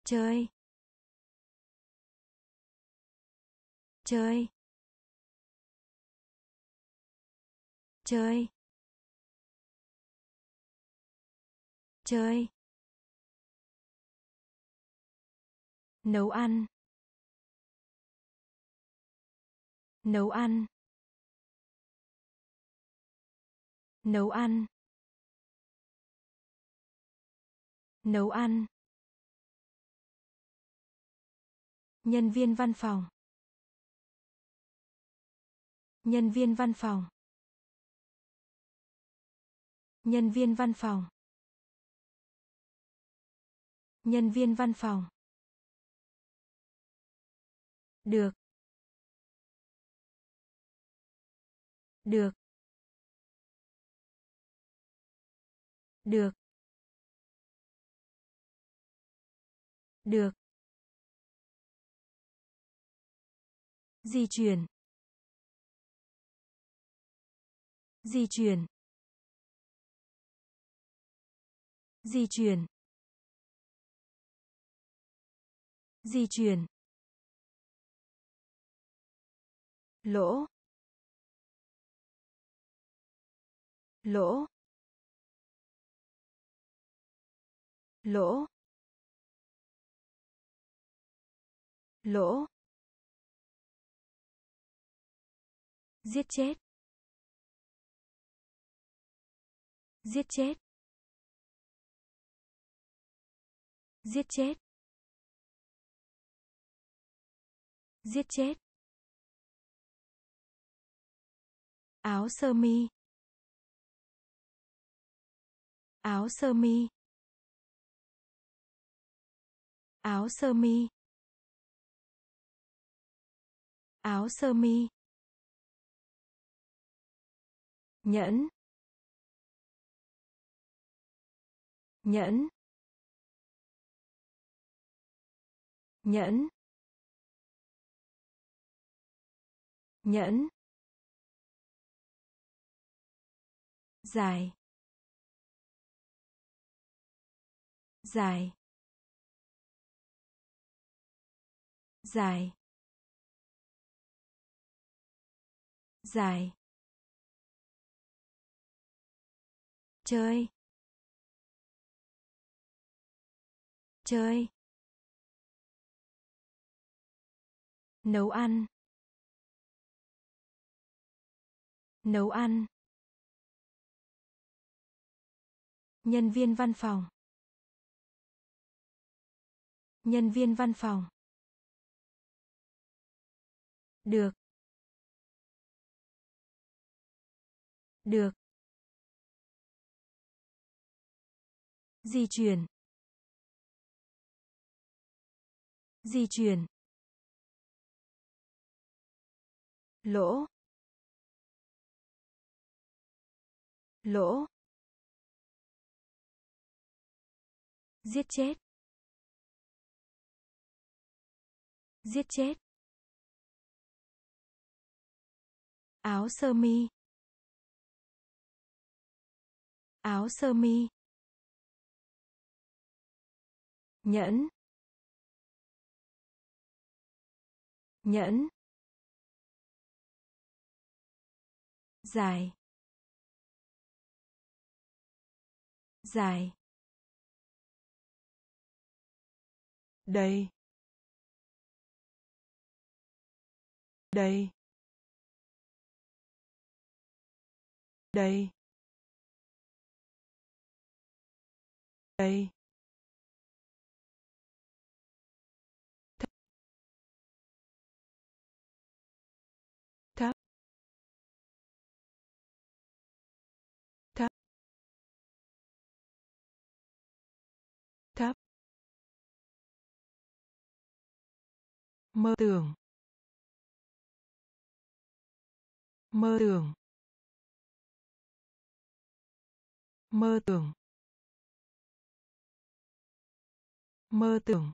chơi, chơi, chơi, chơi, nấu ăn, nấu ăn, nấu ăn, nấu ăn, nhân viên văn phòng, nhân viên văn phòng, nhân viên văn phòng, nhân viên văn phòng, được, được, được, được, di chuyển, di chuyển, di chuyển, di chuyển, lỗ, lỗ, lỗ, lỗ, giết chết, giết chết, giết chết, giết chết, áo sơ mi, áo sơ mi, áo sơ mi, áo sơ mi, nhẫn, nhẫn, nhẫn, nhẫn, dài, dài, dài, dài, chơi, chơi, nấu ăn, nấu ăn, nhân viên văn phòng, nhân viên văn phòng, được, được, di chuyển, di chuyển, lỗ, lỗ, giết chết, giết chết, áo sơ mi, áo sơ mi, nhẫn, nhẫn, dài, dài, đầy, đầy, đầy, đầy, thấp, thấp, thấp, mơ tưởng, mơ tưởng, mơ tưởng, mơ tưởng,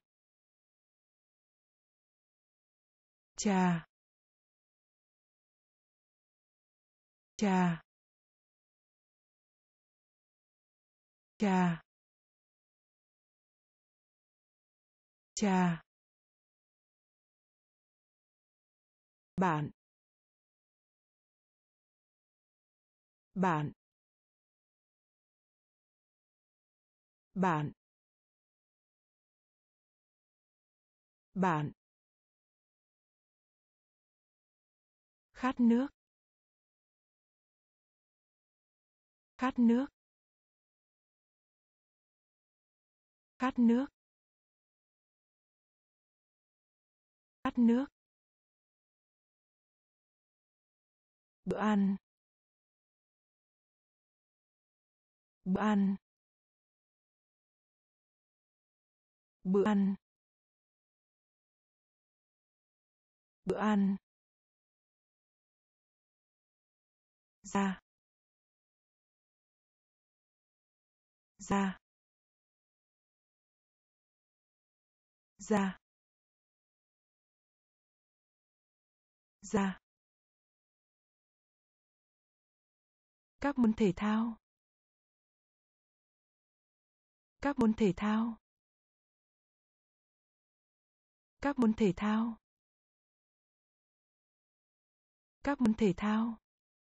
trà, trà, trà, trà, bạn, bạn, bạn, bạn, khát nước, khát nước, khát nước, khát nước, bữa ăn, bữa ăn, bữa ăn, bữa ăn, ra, ra, ra, ra, các môn thể thao, các môn thể thao, các môn thể thao, các môn thể thao,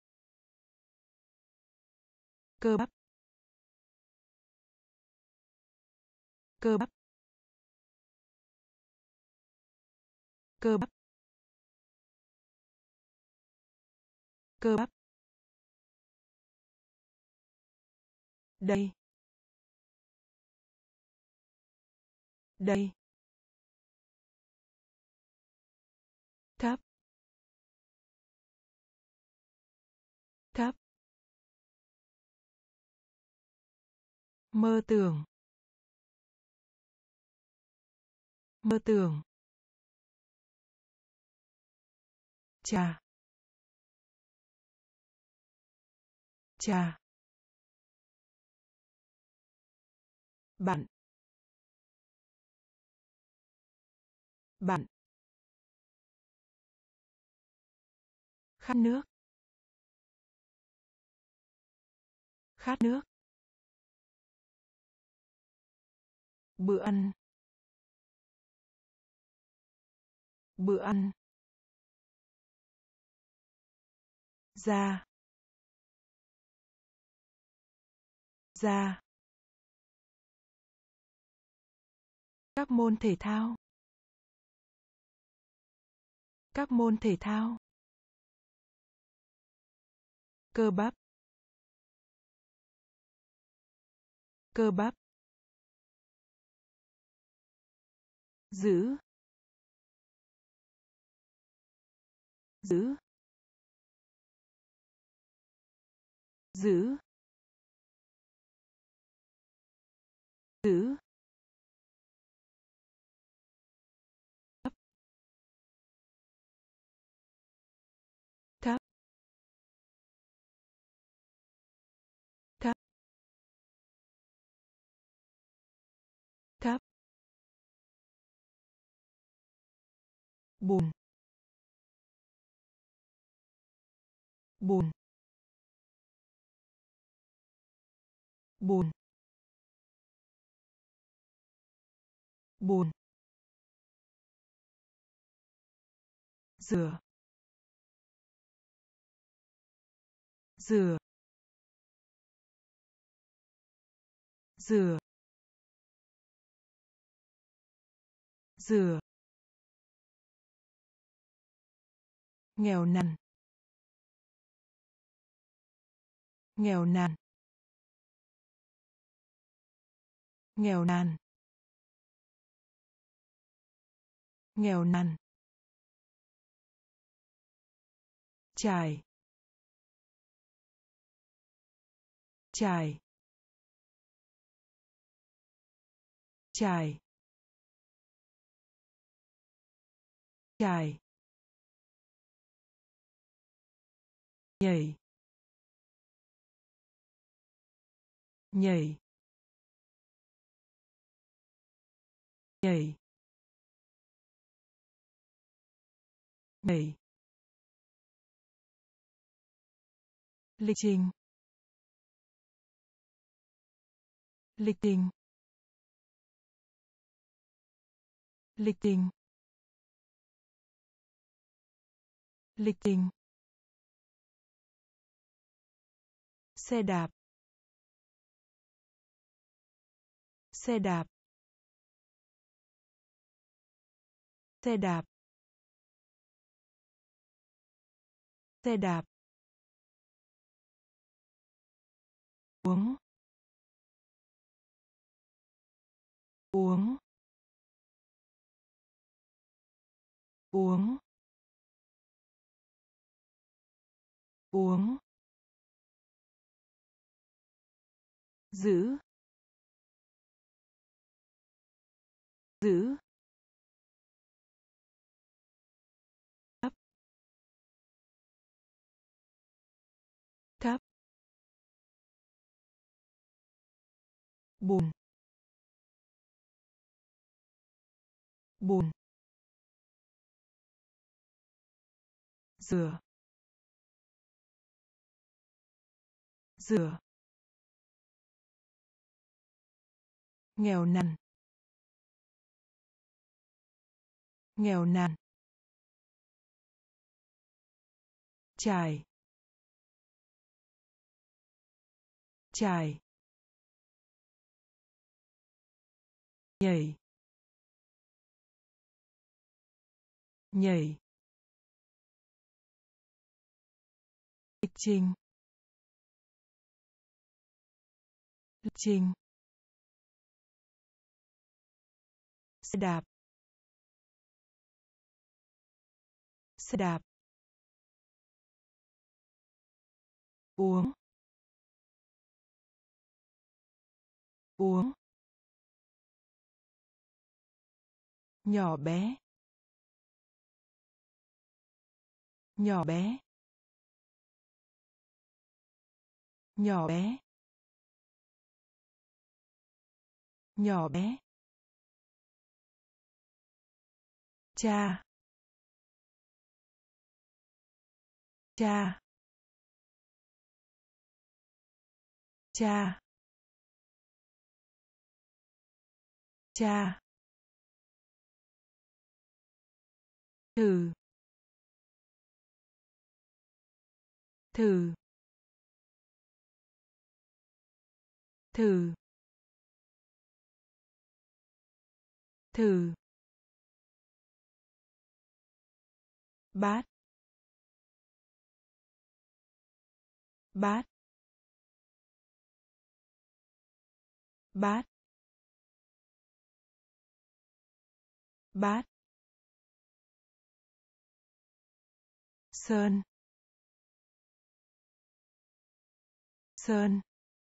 cơ bắp, cơ bắp, cơ bắp, cơ bắp, đây, đây, thấp, thấp, mơ tưởng, mơ tưởng, trà, trà, bạn, bạn, khát nước, khát nước, bữa ăn, bữa ăn, ra, ra, các môn thể thao, các môn thể thao, cơ bắp, cơ bắp, giữ, giữ, giữ, giữ, thấp, thấp, thấp, thấp, buồn, buồn, buồn, buồn, rửa, rửa, rửa, rửa, nghèo nàn, nghèo nàn, nghèo nàn, nghèo nàn, trải, trải, trải, trải, nhảy, nhảy, nhảy, nhảy, lịch trình, lịch trình, lịch trình, lịch trình, xe đạp, xe đạp, xe đạp, xe đạp, uống, uống, uống, uống, giữ, giữ, thấp, thấp, bùn, bùn, rửa, rửa, nghèo nàn, nghèo nàn, trải, trải, nhảy, nhảy, lịch trình, lịch trình, xe đạp, xe đạp, uống, uống, nhỏ bé, nhỏ bé, nhỏ bé, nhỏ bé, cha, cha, cha, cha, thử, thử, thử, thử, bát, bát, bát, bát, sơn, sơn,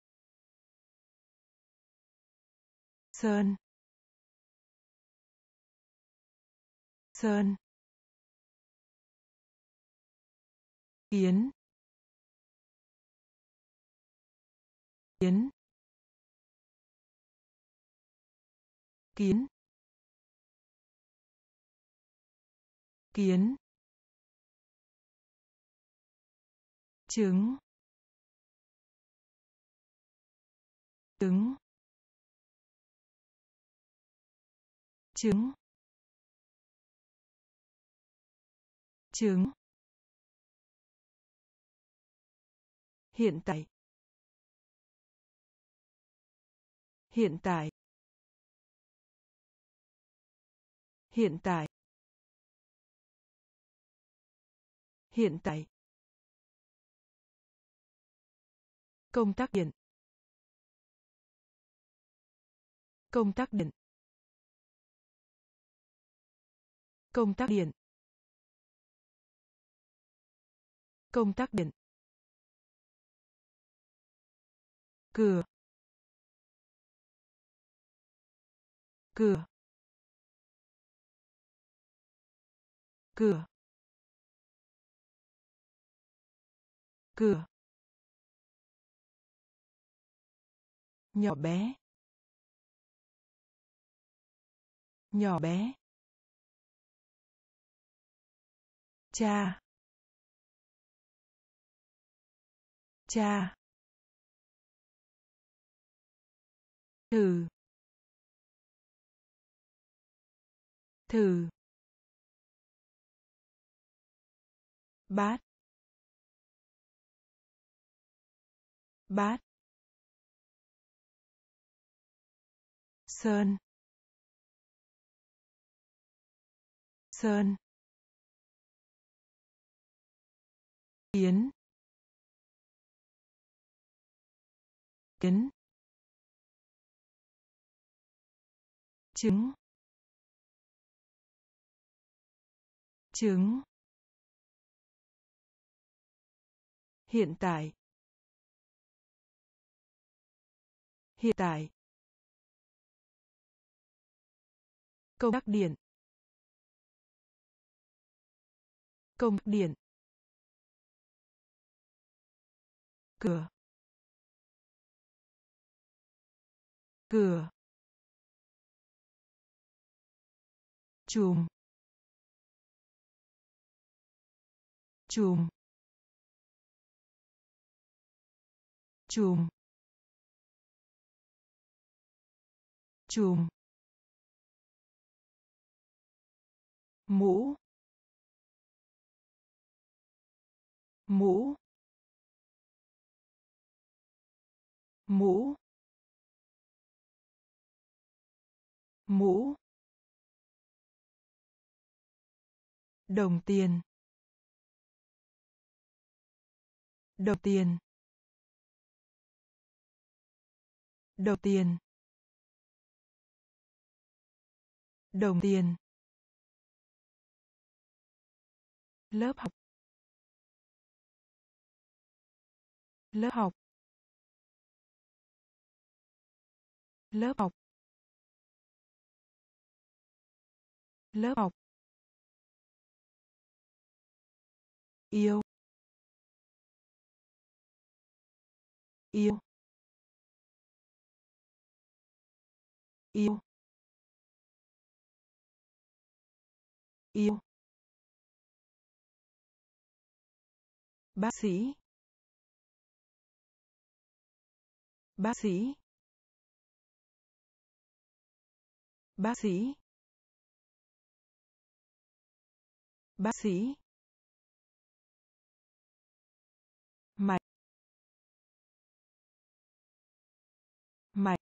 sơn, sơn, kiến, kiến, kiến, kiến, trứng, trứng, trứng, trứng, hiện tại, hiện tại, hiện tại, hiện tại, công tắc điện, công tắc điện, công tắc điện, công tắc điện, cửa, cửa, cửa, cửa, nhỏ bé, nhỏ bé, cha, cha, thử, thử, bát, bát, sơn, sơn, tiến, tiến, trứng, trứng, hiện tại, hiện tại, công tắc điện, công tắc điện, cửa, cửa, chùm, chùm, chùm, chùm, mũ, mũ, mũ, mũ, đồng tiền, đồng tiền, đồng tiền, đồng tiền, lớp học, lớp học, lớp học, lớp học, yêu, yêu, yêu, yêu, bác sĩ, bác sĩ, bác sĩ, bác sĩ, mạch, mạch,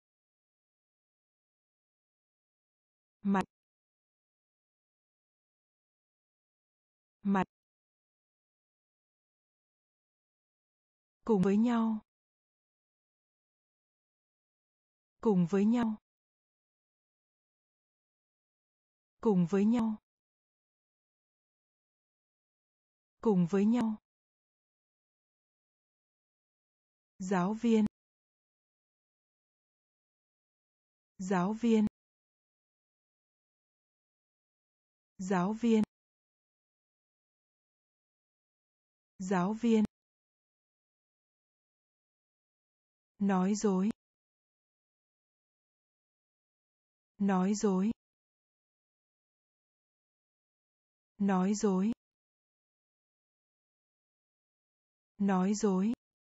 mạch, mạch, cùng với nhau, cùng với nhau, cùng với nhau, cùng với nhau, giáo viên, giáo viên, giáo viên, giáo viên, nói dối, nói dối, nói dối, nói dối,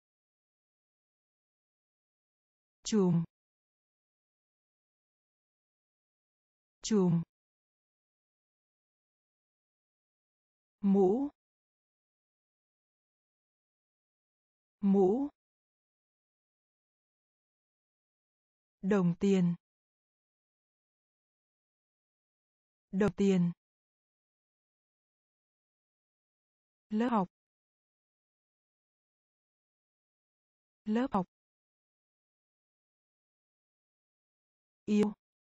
chùm, chùm, mũ, mũ, đồng tiền, đồng tiền, lớp học, lớp học, yêu,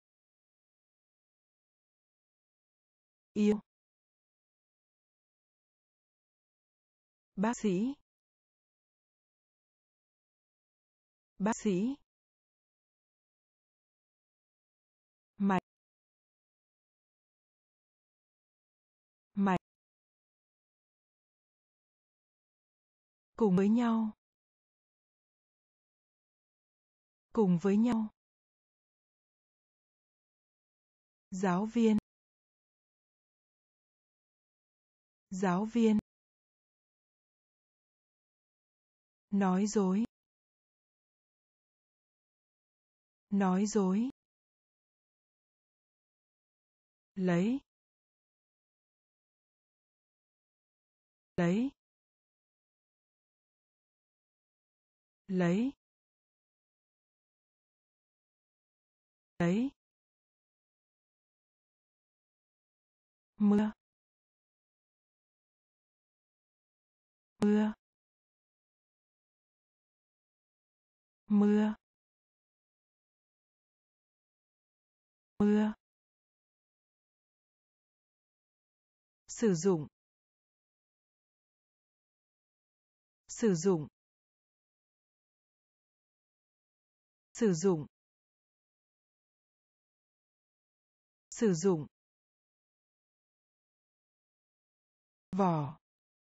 yêu, bác sĩ, bác sĩ, mạch, mạch, cùng với nhau, cùng với nhau, giáo viên, giáo viên, nói dối, nói dối, lấy lấy lấy lấy mưa mưa mưa mưa sử dụng sử dụng sử dụng sử dụng vỏ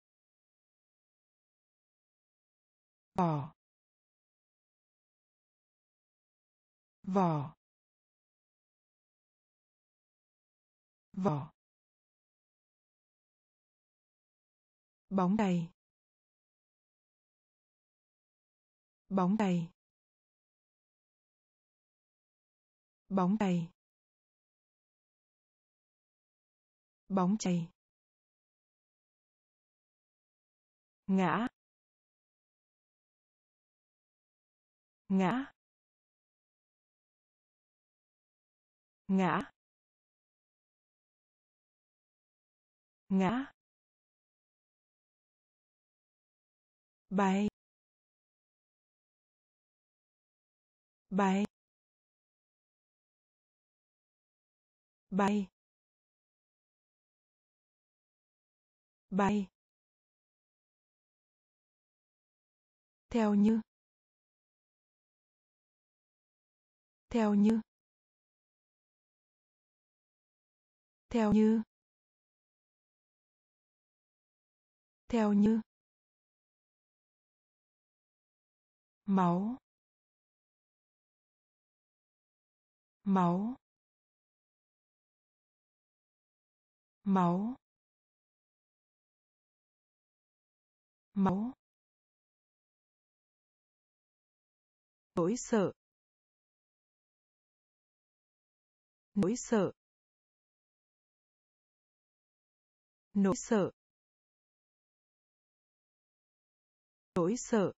vỏ vỏ vỏ bóng chày bóng chày bóng chày bóng chày ngã ngã ngã ngã bay bay bay bay theo như theo như theo như theo như máu máu máu máu nỗi sợ nỗi sợ nỗi sợ nỗi sợ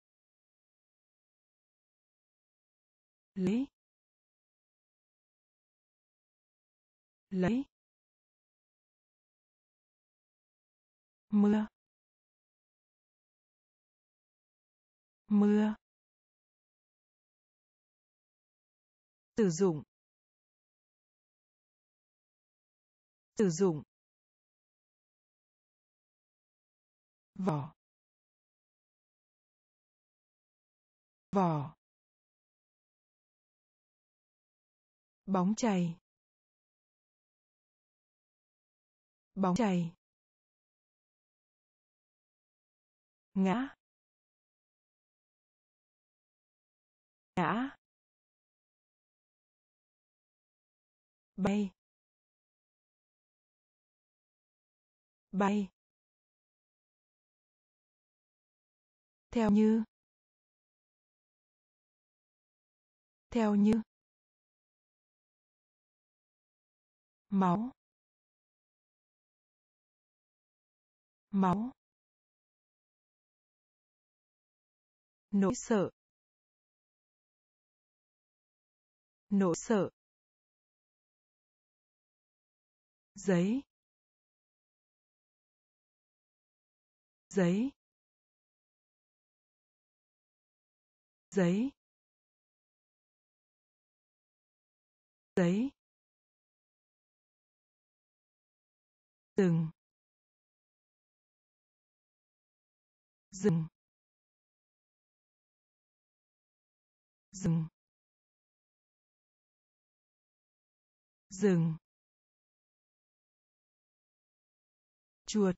lấy lấy mưa mưa sử dụng sử dụng vỏ vỏ bóng chày bóng chày ngã ngã bay bay theo như theo như máu máu nỗi sợ nỗi sợ giấy giấy giấy giấy rừng rừng rừng rừng chuột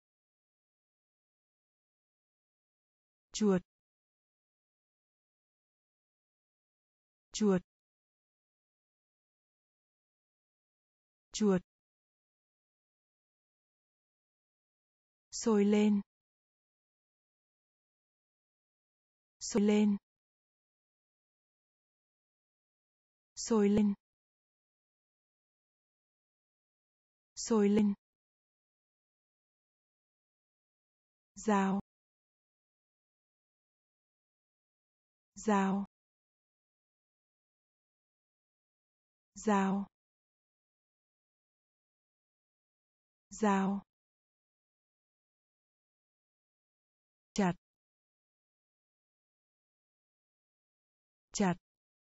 chuột chuột chuột sôi lên sôi lên sôi lên Sôi lên. Dao. Dao. Dao. Dao. Chặt. Chặt.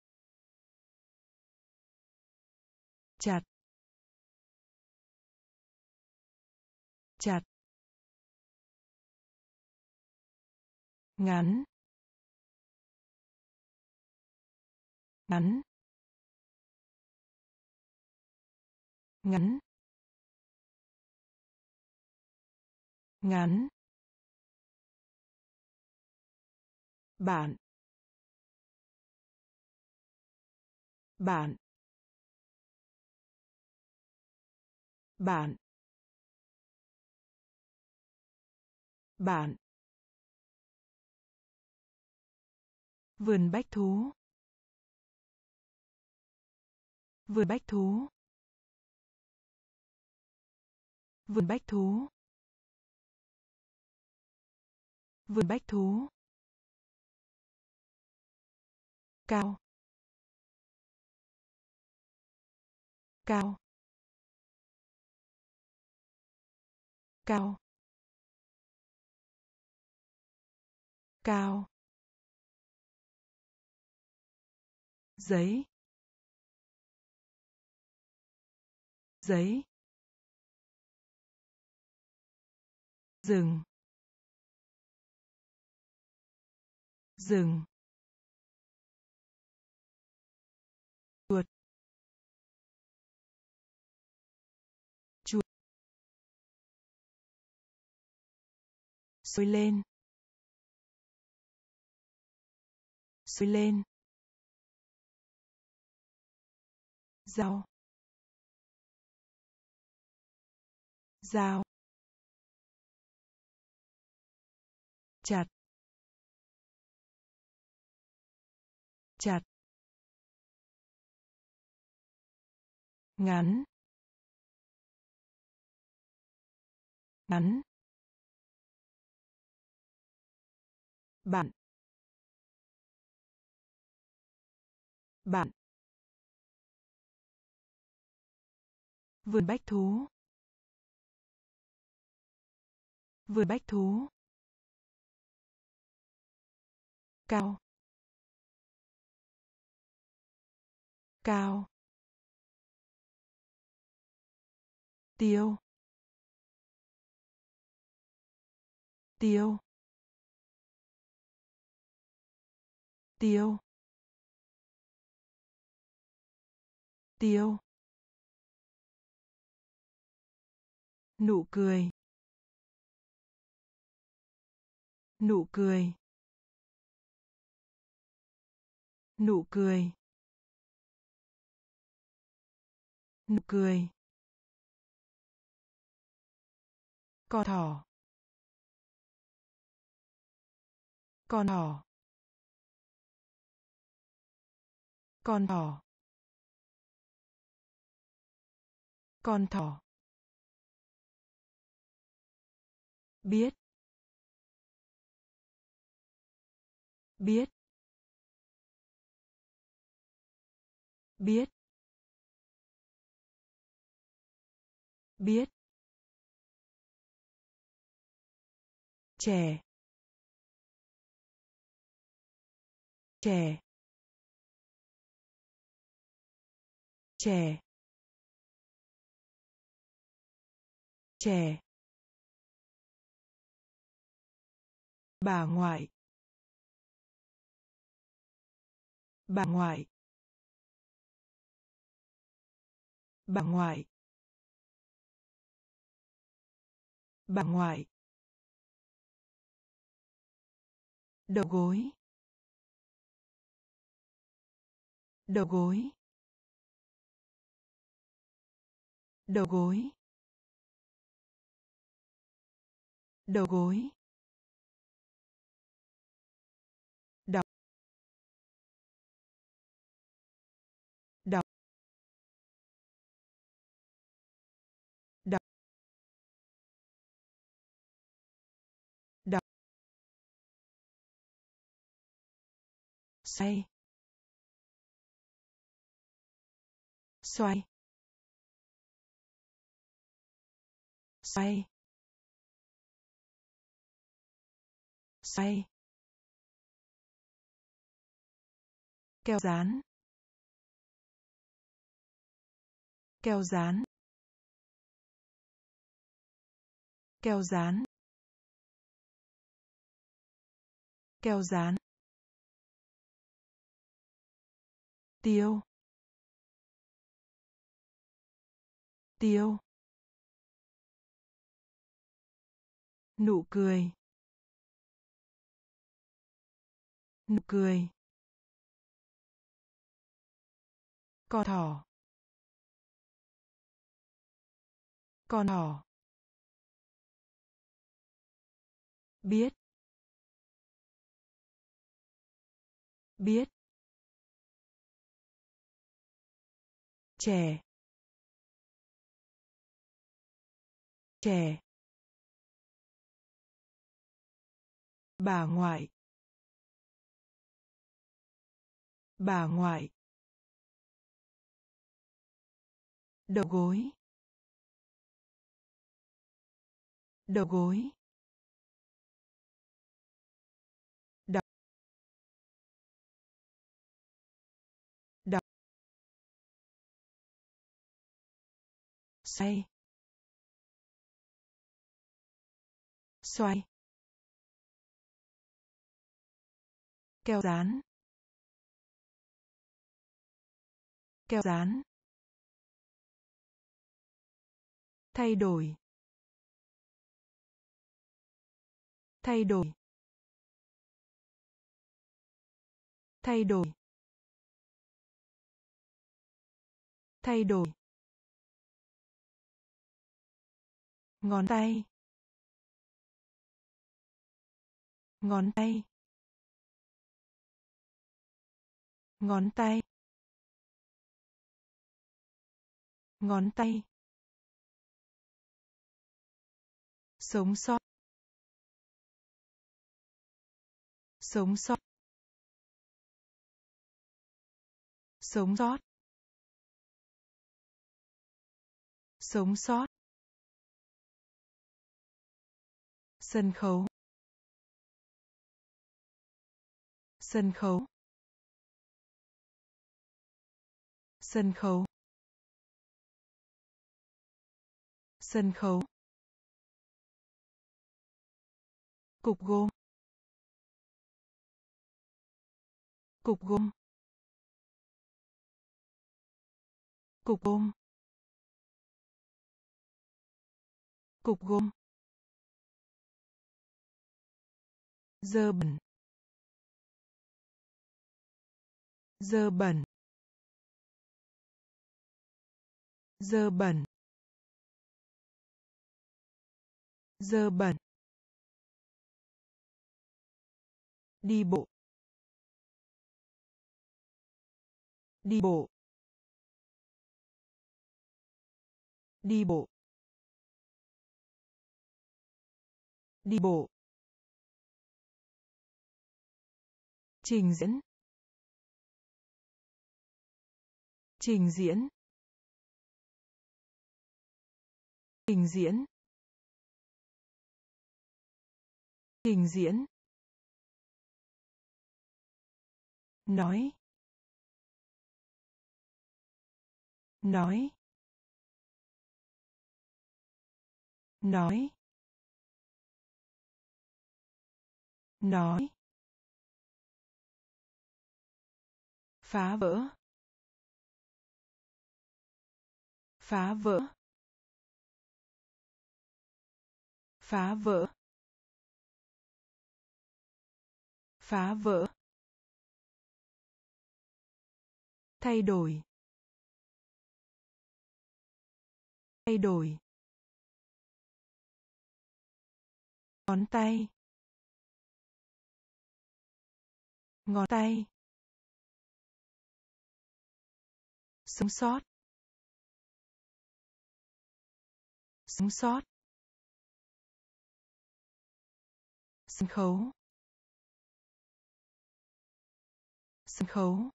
Chặt. Chặt. Ngắn. Ngắn. Ngắn. Ngắn. Bạn. Bạn. Bạn. Bạn. Vườn bách thú. Vườn bách thú. Vườn bách thú. Vườn bách thú. Cao. Cao. Cao. Cao. Giấy. Giấy. Rừng. Rừng. Chuột. Chuột. Sôi lên. Sôi lên. Dao. Dao. Chặt. Chặt. Ngắn. Ngắn. Bạn. Bạn. Vườn bách thú. Vườn bách thú. Cao. Cao. Tiêu. Tiêu. Tiêu. Tiêu. Nụ cười. Nụ cười. Nụ cười. Nụ cười. Con thỏ. Con thỏ. Con thỏ. Con thỏ. Biết. Biết. Biết. Biết. Trẻ. Trẻ. Trẻ. Trẻ. Bà ngoại. Bà ngoại. Bà ngoại. Bà ngoại. Đầu gối. Đầu gối. Đầu gối. Đầu gối. Đọc. Đọc. xoay xoay xoay xoay keo dán keo dán keo dán keo dán tiêu tiêu nụ cười nụ cười con thỏ con thỏ biết biết trẻ trẻ bà ngoại bà ngoại đầu gối đầu gối đọc đọc xoay xoay keo dán keo dán thay đổi thay đổi thay đổi thay đổi ngón tay ngón tay ngón tay ngón tay sống sót sống sót sống sót sống sót sân khấu sân khấu sân khấu sân khấu cục gôm cục gôm cục gôm cục gôm dơ bẩn dơ bẩn dơ bẩn dơ bẩn đi bộ đi bộ đi bộ đi bộ trình diễn trình diễn trình diễn trình diễn nói nói nói nói phá vỡ phá vỡ phá vỡ phá vỡ thay đổi thay đổi ngón tay ngón tay sống sót sống sót sân khấu sân khấu,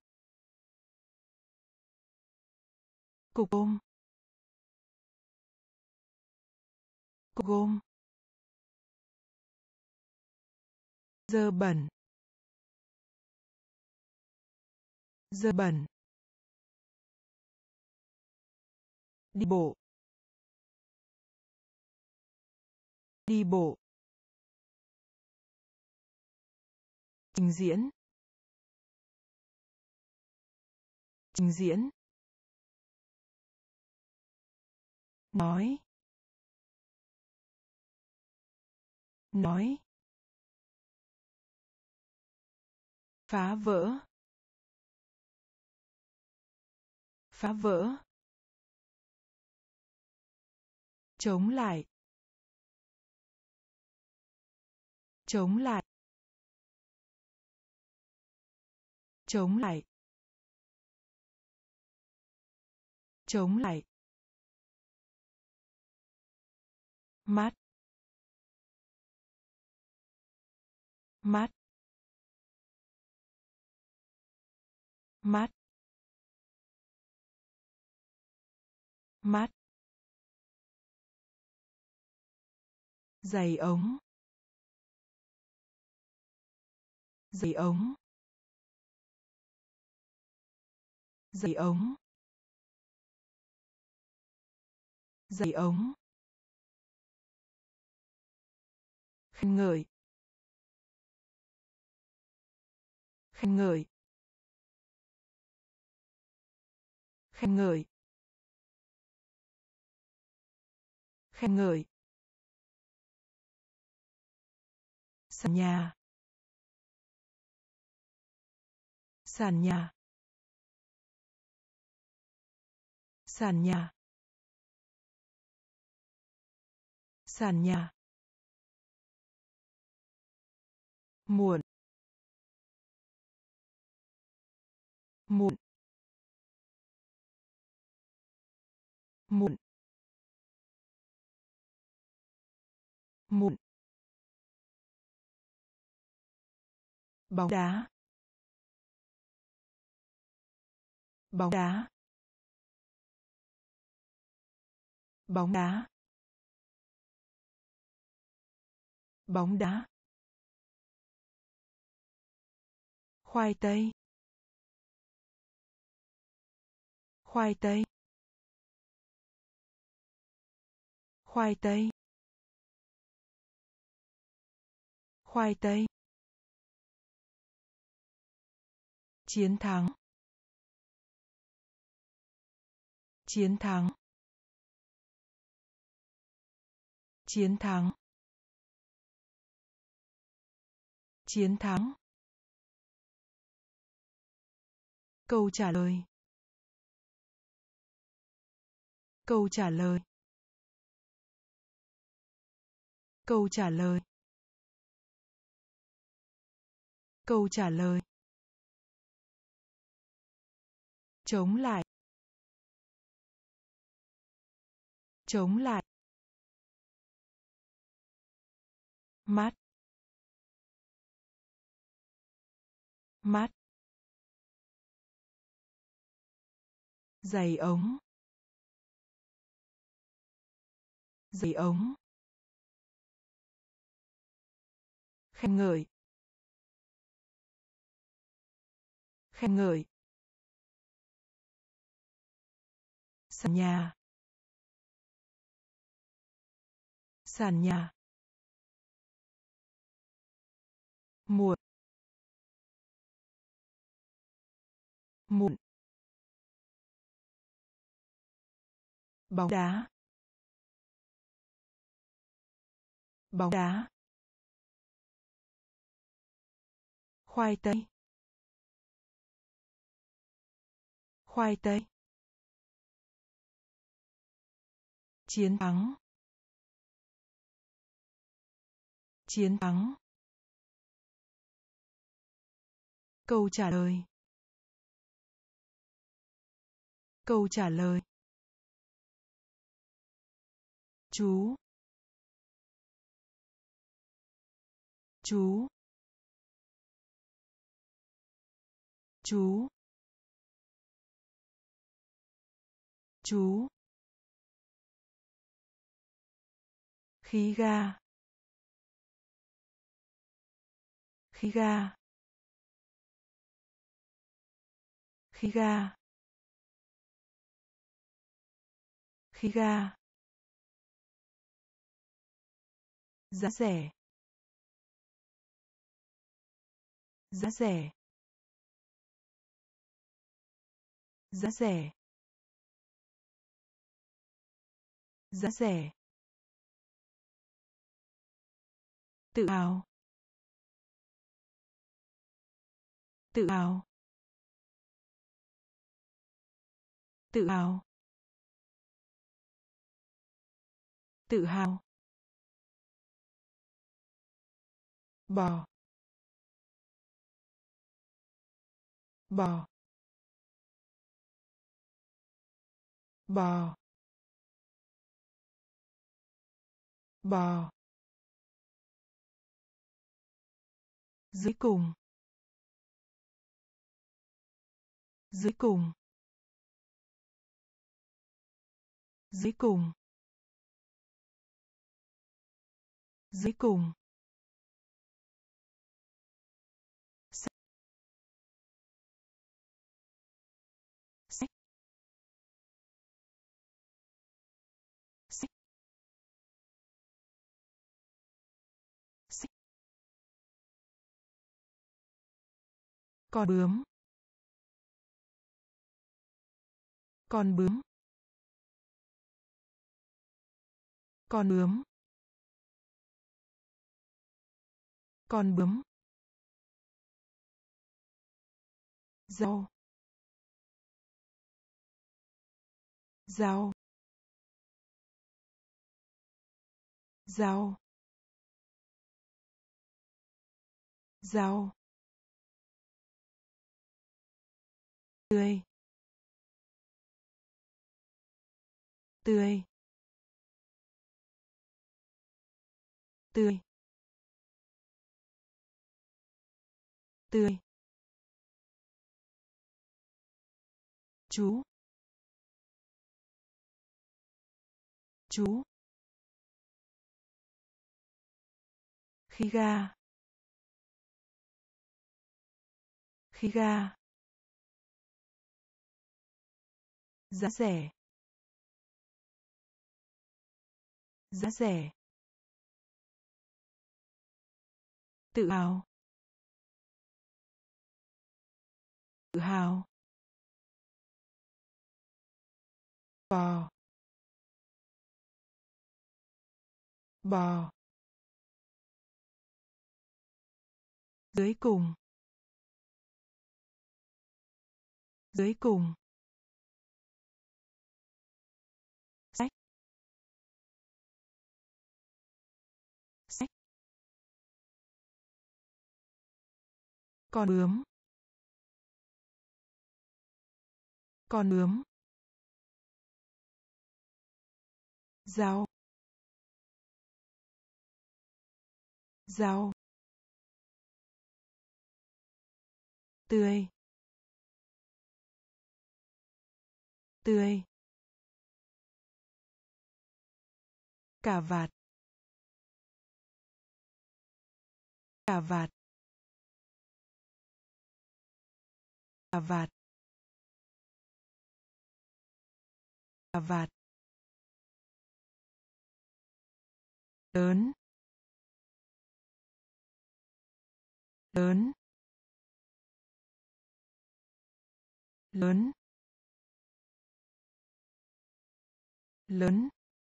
cục ôm, cục ôm, dơ bẩn, dơ bẩn, đi bộ, đi bộ, trình diễn, trình diễn, nói, nói, phá vỡ, phá vỡ, chống lại, chống lại, chống lại, chống lại, mắt, mắt, mắt, mắt, giày ống, giày ống, giày ống, giày ống, khen ngợi, khen ngợi, khen ngợi, khen ngợi, sàn nhà, sàn nhà, sàn nhà, sàn nhà, muộn, muộn, muộn, muộn, bóng đá, bóng đá, bóng đá, bóng đá, khoai tây, khoai tây, khoai tây, khoai tây, chiến thắng, chiến thắng, chiến thắng, chiến thắng, câu trả lời, câu trả lời, câu trả lời, câu trả lời, chống lại, chống lại, mắt, mắt, giày ống, giày ống, khen ngợi, khen ngợi, sàn nhà, sàn nhà, muộn, muộn, bóng đá, bóng đá, khoai tây, khoai tây, chiến thắng, chiến thắng, câu trả lời, câu trả lời, chú, chú, chú, chú, khí ga, khí ga, khí ga, khí ga, giá rẻ, giá rẻ, giá rẻ, giá rẻ, tự hào, tự hào, tự hào, tự hào, bò, bò, bò, bò, dưới cùng, dưới cùng, dưới cùng, dưới cùng, sách, sách, sách, sách, con bướm, con bướm, con bướm, con bướm, rau, rau, rau, rau, tươi, tươi, tươi, tươi, chú, chú, khí ga, khí ga, giá rẻ, giá rẻ, tự hào, tự hào, bò, bò, dưới cùng, dưới cùng, sách, sách, con bướm, con bướm, rau, rau, tươi, tươi, cà vạt, cà vạt, cà vạt, cà vạt, lớn, lớn, lớn, lớn,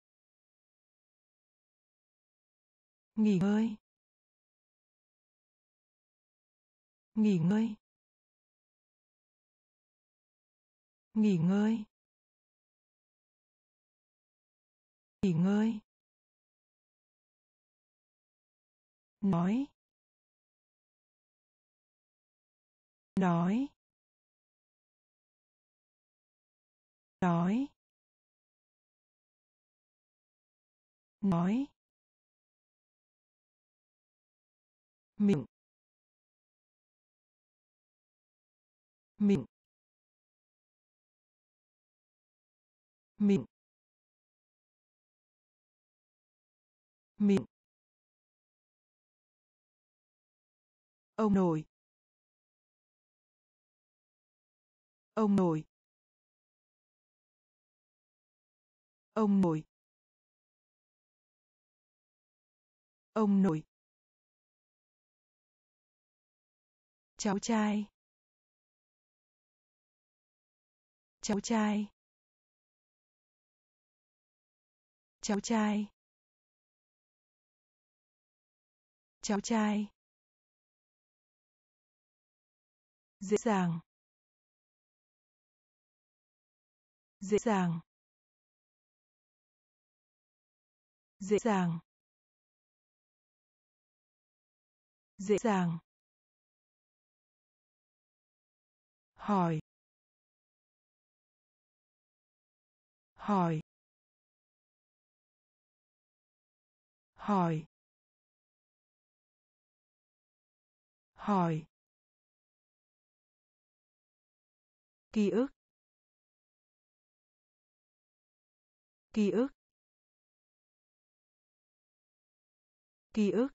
nghỉ ngơi, nghỉ ngơi, nghỉ ngơi, nghỉ ngơi, nói, nói, nói, nói, miệng, miệng, miệng, miệng. Ông nội, ông nội, ông nội, ông nội. Cháu trai, cháu trai, cháu trai, cháu trai. Dễ dàng, dễ dàng, dễ dàng, dễ dàng. Hỏi, hỏi, hỏi, hỏi. Ký ức, ký ức, ký ức,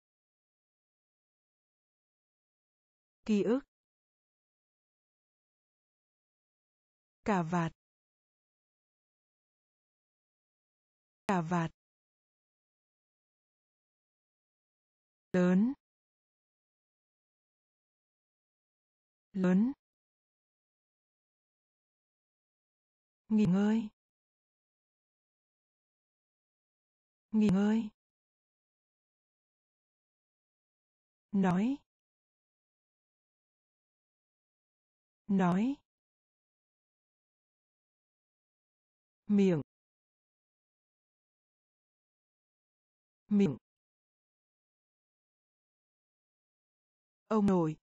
ký ức. Cà vạt, cà vạt. Lớn, lớn. Nghỉ ngơi, nghỉ ngơi. Nói, nói. Miệng, miệng. Ông nội,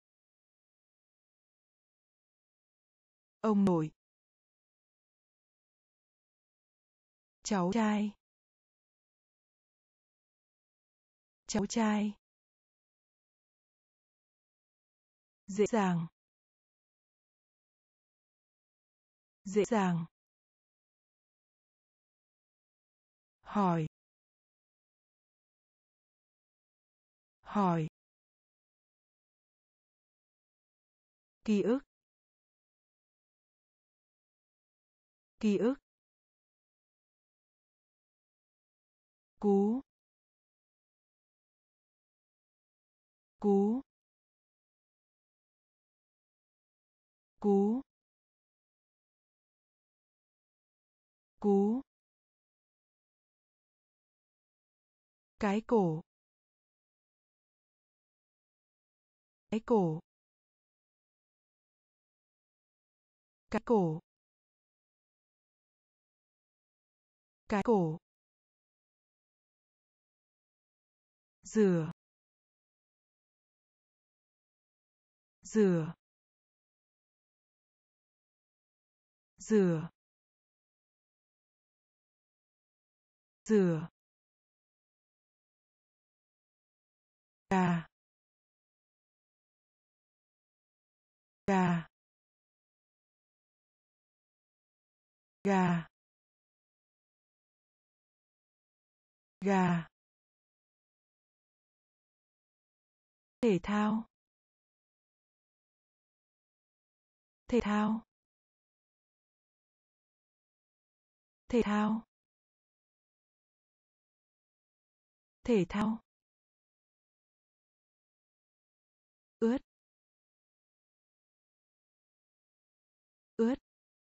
ông nội. Cháu trai, cháu trai. Dễ dàng, dễ dàng. Hỏi, hỏi. Ký ức, ký ức. Cú, cú, cú, cú. Cái cổ, cái cổ, cái cổ, cái cổ. Rửa, rửa, rửa, rửa. Gà, gà, gà, gà. Thể thao, thể thao, thể thao, thể thao. Ướt, ướt,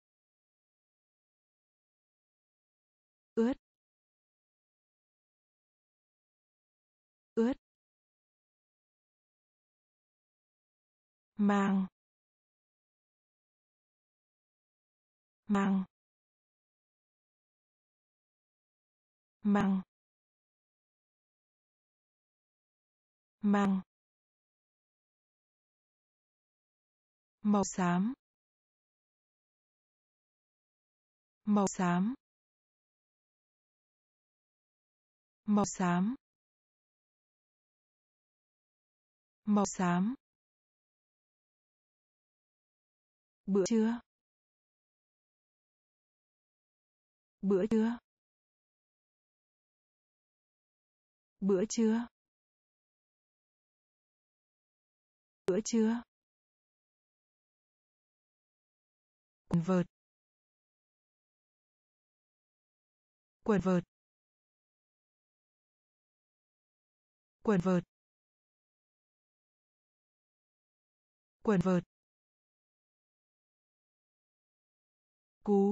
ướt, ướt. Mang, mang, mang, mang. Màu xám, màu xám, màu xám, màu xám. Bữa trưa. Bữa trưa. Bữa trưa. Bữa trưa. Quần vợt. Quần vợt. Quần vợt. Quần vợt. Cú.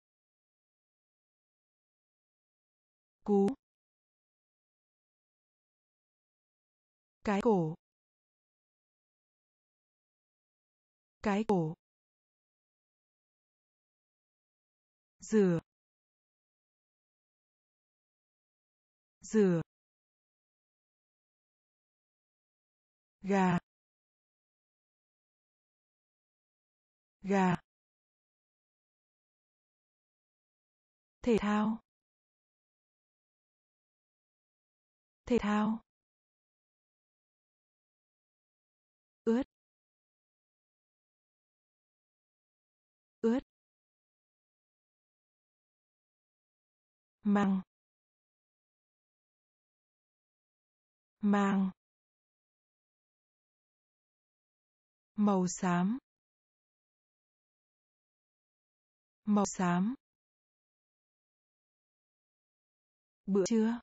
Cú. Cái cổ. Cái cổ. Rửa. Rửa. Gà. Gà. Thể thao. Thể thao. Ướt. Ướt. Mang. Mang. Màu xám. Màu xám. Bữa trưa.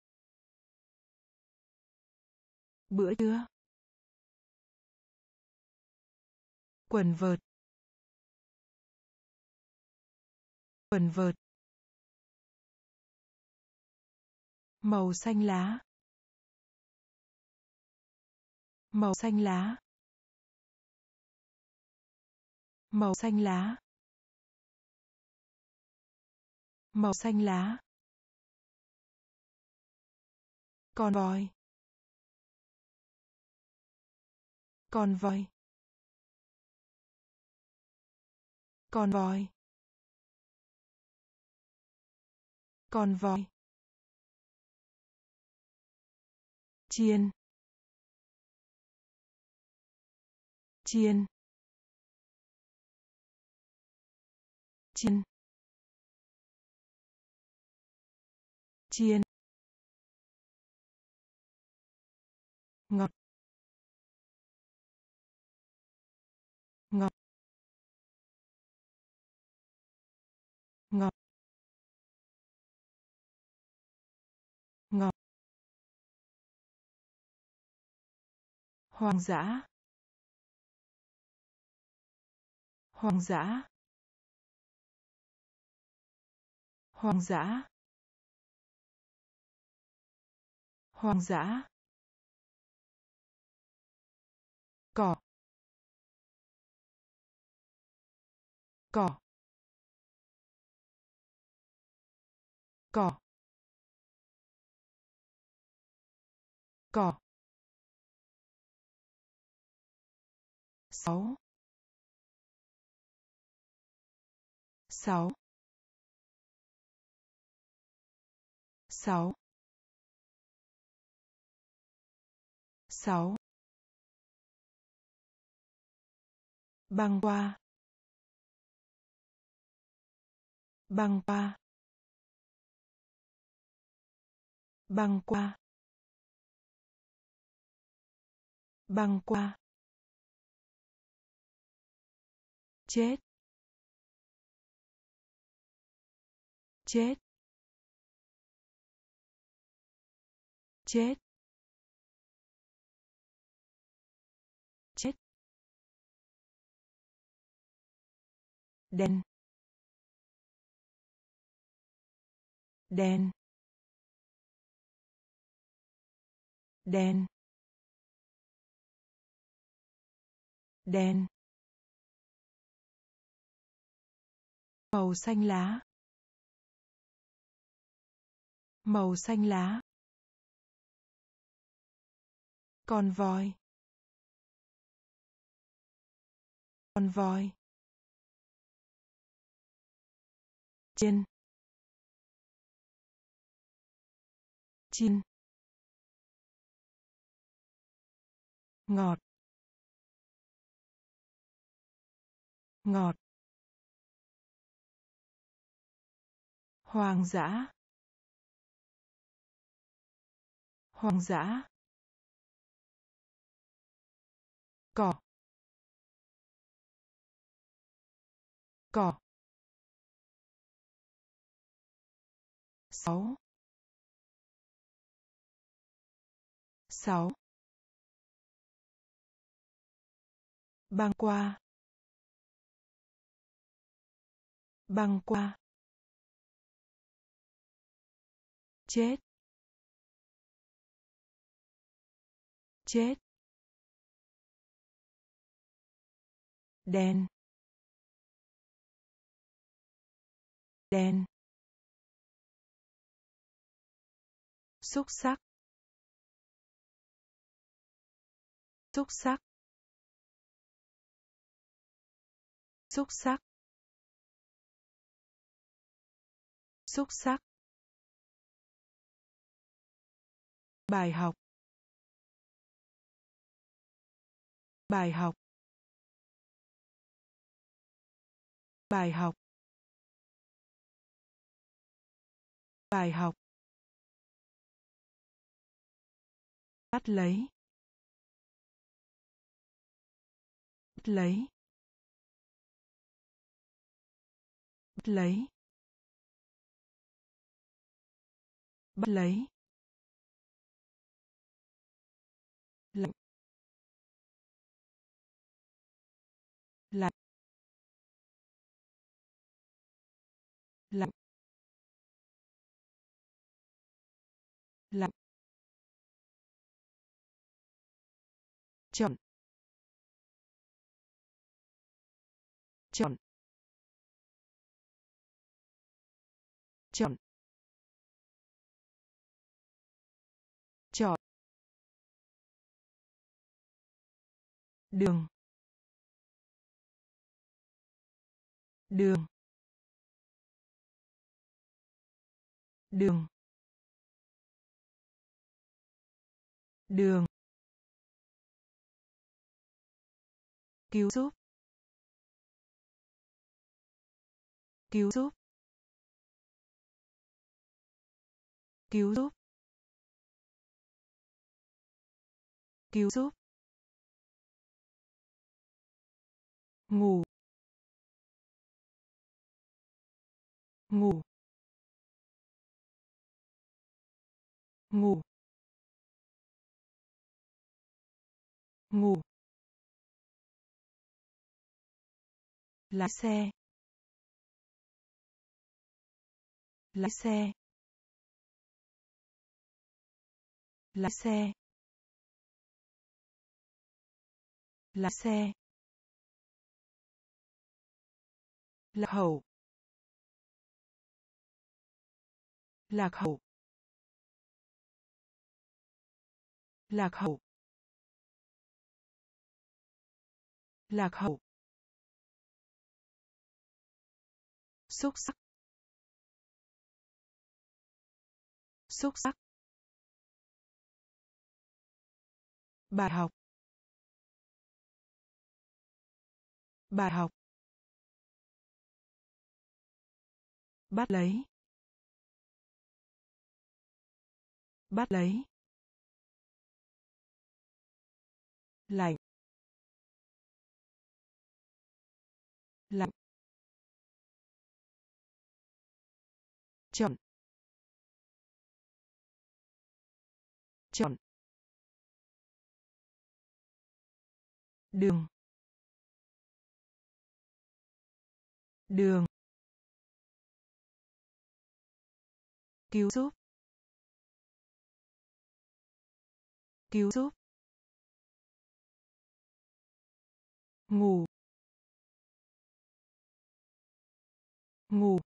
Bữa trưa. Quần vợt. Quần vợt. Màu xanh lá. Màu xanh lá. Màu xanh lá. Màu xanh lá. Con voi. Con voi. Con voi. Con voi. Chiên. Chiên. Chiên. Chiên. Ngọt. Ngọt. Ngọt. Ngọt. Hoang dã. Hoang dã. Hoang dã. Hoang dã. Cỏ. Cỏ. Cỏ. Cỏ. 6. 6. 6. 6. Băng qua. Băng qua. Băng qua. Băng qua. Chết. Chết. Chết. Chết. Đen. Đen. Đen. Đen. Màu xanh lá. Màu xanh lá. Con voi. Con voi. Chiên. Chiên. Ngọt. ngọt, hoang dã, hoang dã, cỏ, cỏ, 6, 6, băng qua, băng qua, chết, chết, đen, đen, xúc xắc, xúc xắc, xúc xắc, xúc xắc, bài học, bài học, bài học, bài học, bắt lấy, bắt lấy, bắt lấy, bắt lấy, lạnh, lạnh, lạnh, lạnh, chọn, chọn, chọn, chọn, đường, đường, đường, đường, cứu giúp, cứu giúp, cứu giúp, cứu giúp, ngủ, ngủ, ngủ, ngủ, lái xe, lái xe, lái xe, lái xe, lạc hậu, lạc hậu, lạc hậu, lạc hậu, xúc xắc, xúc xắc, bài học, bài học, bắt lấy, bắt lấy, lạnh, lạnh, chọn, chọn, đường, đường, cứu giúp, cứu giúp, ngủ, ngủ,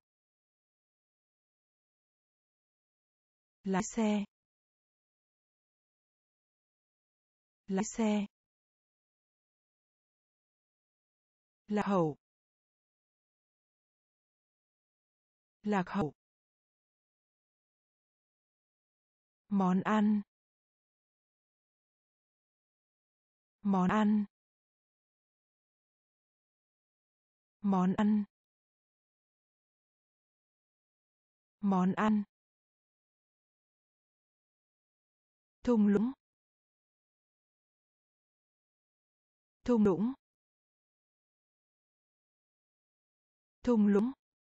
lái xe, lái xe, lạc hậu, lạc hậu, món ăn, món ăn, Món ăn. Món ăn. Thung lũng. Thung lũng. Thung lũng.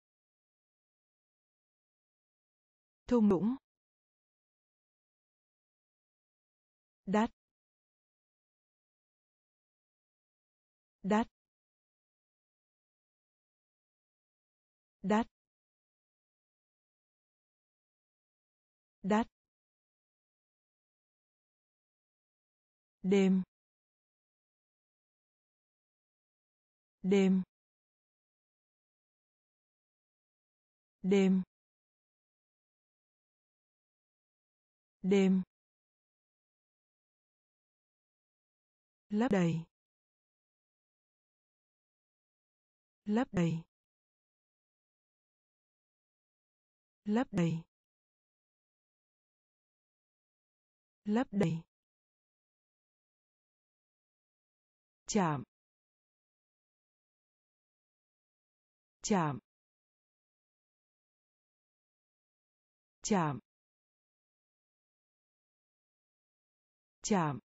Thung lũng. Đắt. Đắt. Đắt. Đắt. Đêm. Đêm. Đêm. Đêm. Lấp đầy. Lấp đầy. Lấp đầy. Lấp đầy. Chạm. Chạm. Chạm. Chạm.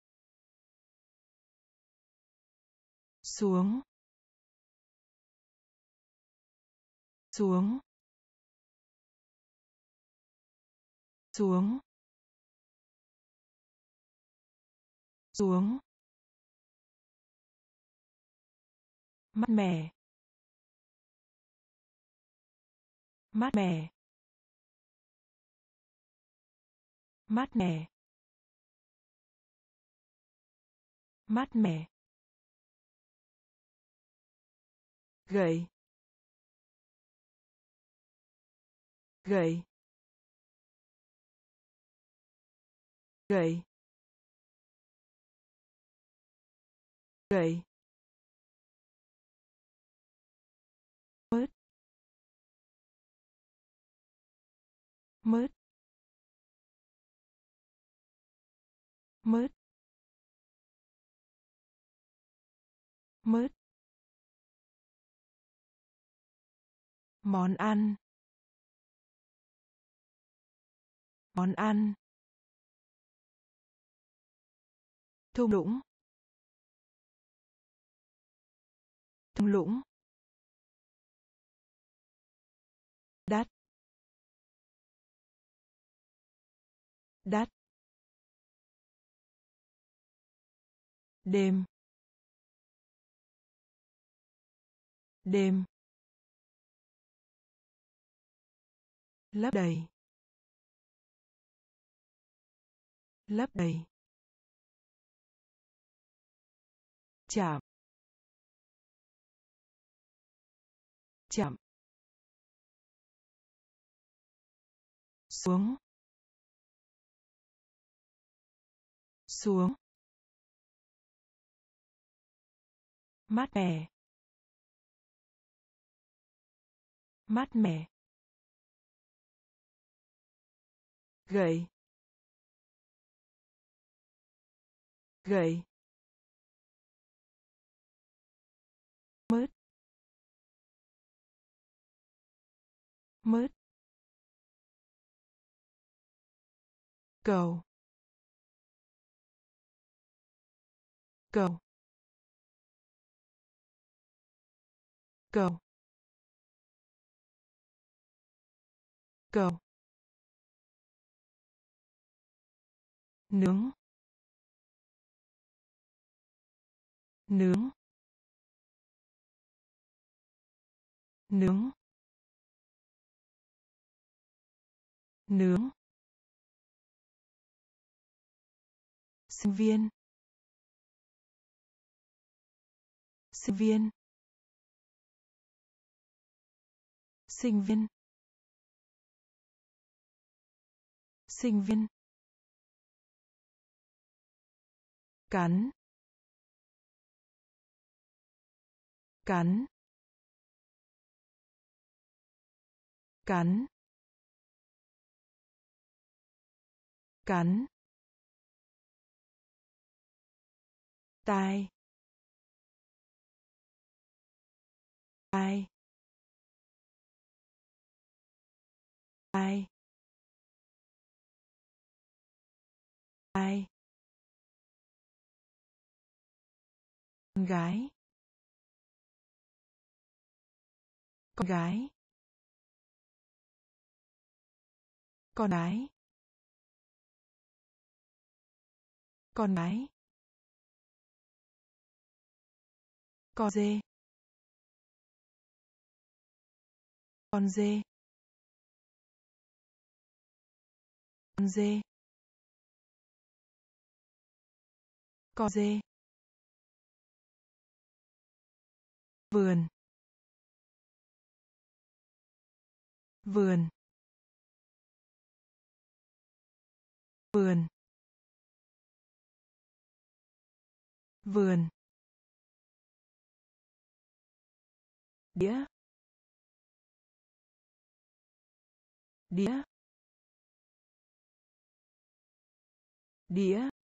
Xuống. Xuống. Xuống. Xuống. Mát mẻ. Mát mẻ. Mát mẻ. Mát mẻ. Gậy. Gậy. Gậy. Gậy. Mứt. Mứt. Mứt. Mứt. Món ăn. Món ăn. Thung lũng. Thung lũng. Đắt. Đắt. Đêm. Đêm. Lấp đầy. Lấp đầy. Chạm. Chạm. Xuống. Xuống. Mát mẻ. Mát mẻ. Gậy. Gậy. Mứt. Mứt. Cầu. Cầu. Cầu. Cầu. Nướng. Nướng. Nướng. Nướng. Sinh viên. Sinh viên. Sinh viên. Sinh viên. Cắn. Cắn. Cắn. Cắn. Tai. ai, ai, ai, con gái, con gái, con gái, con gái, con dê, con dê, con dê, con dê, vườn, vườn, vườn, vườn, đĩa, đĩa, đĩa,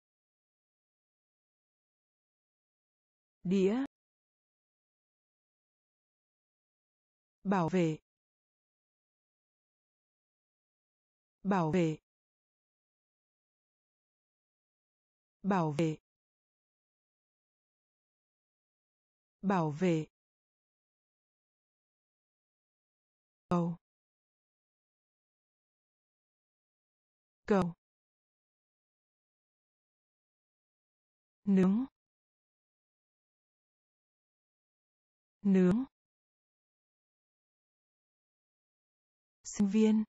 đĩa, bảo vệ, bảo vệ, bảo vệ, bảo vệ, cầu, cầu, nướng, nướng, sinh viên,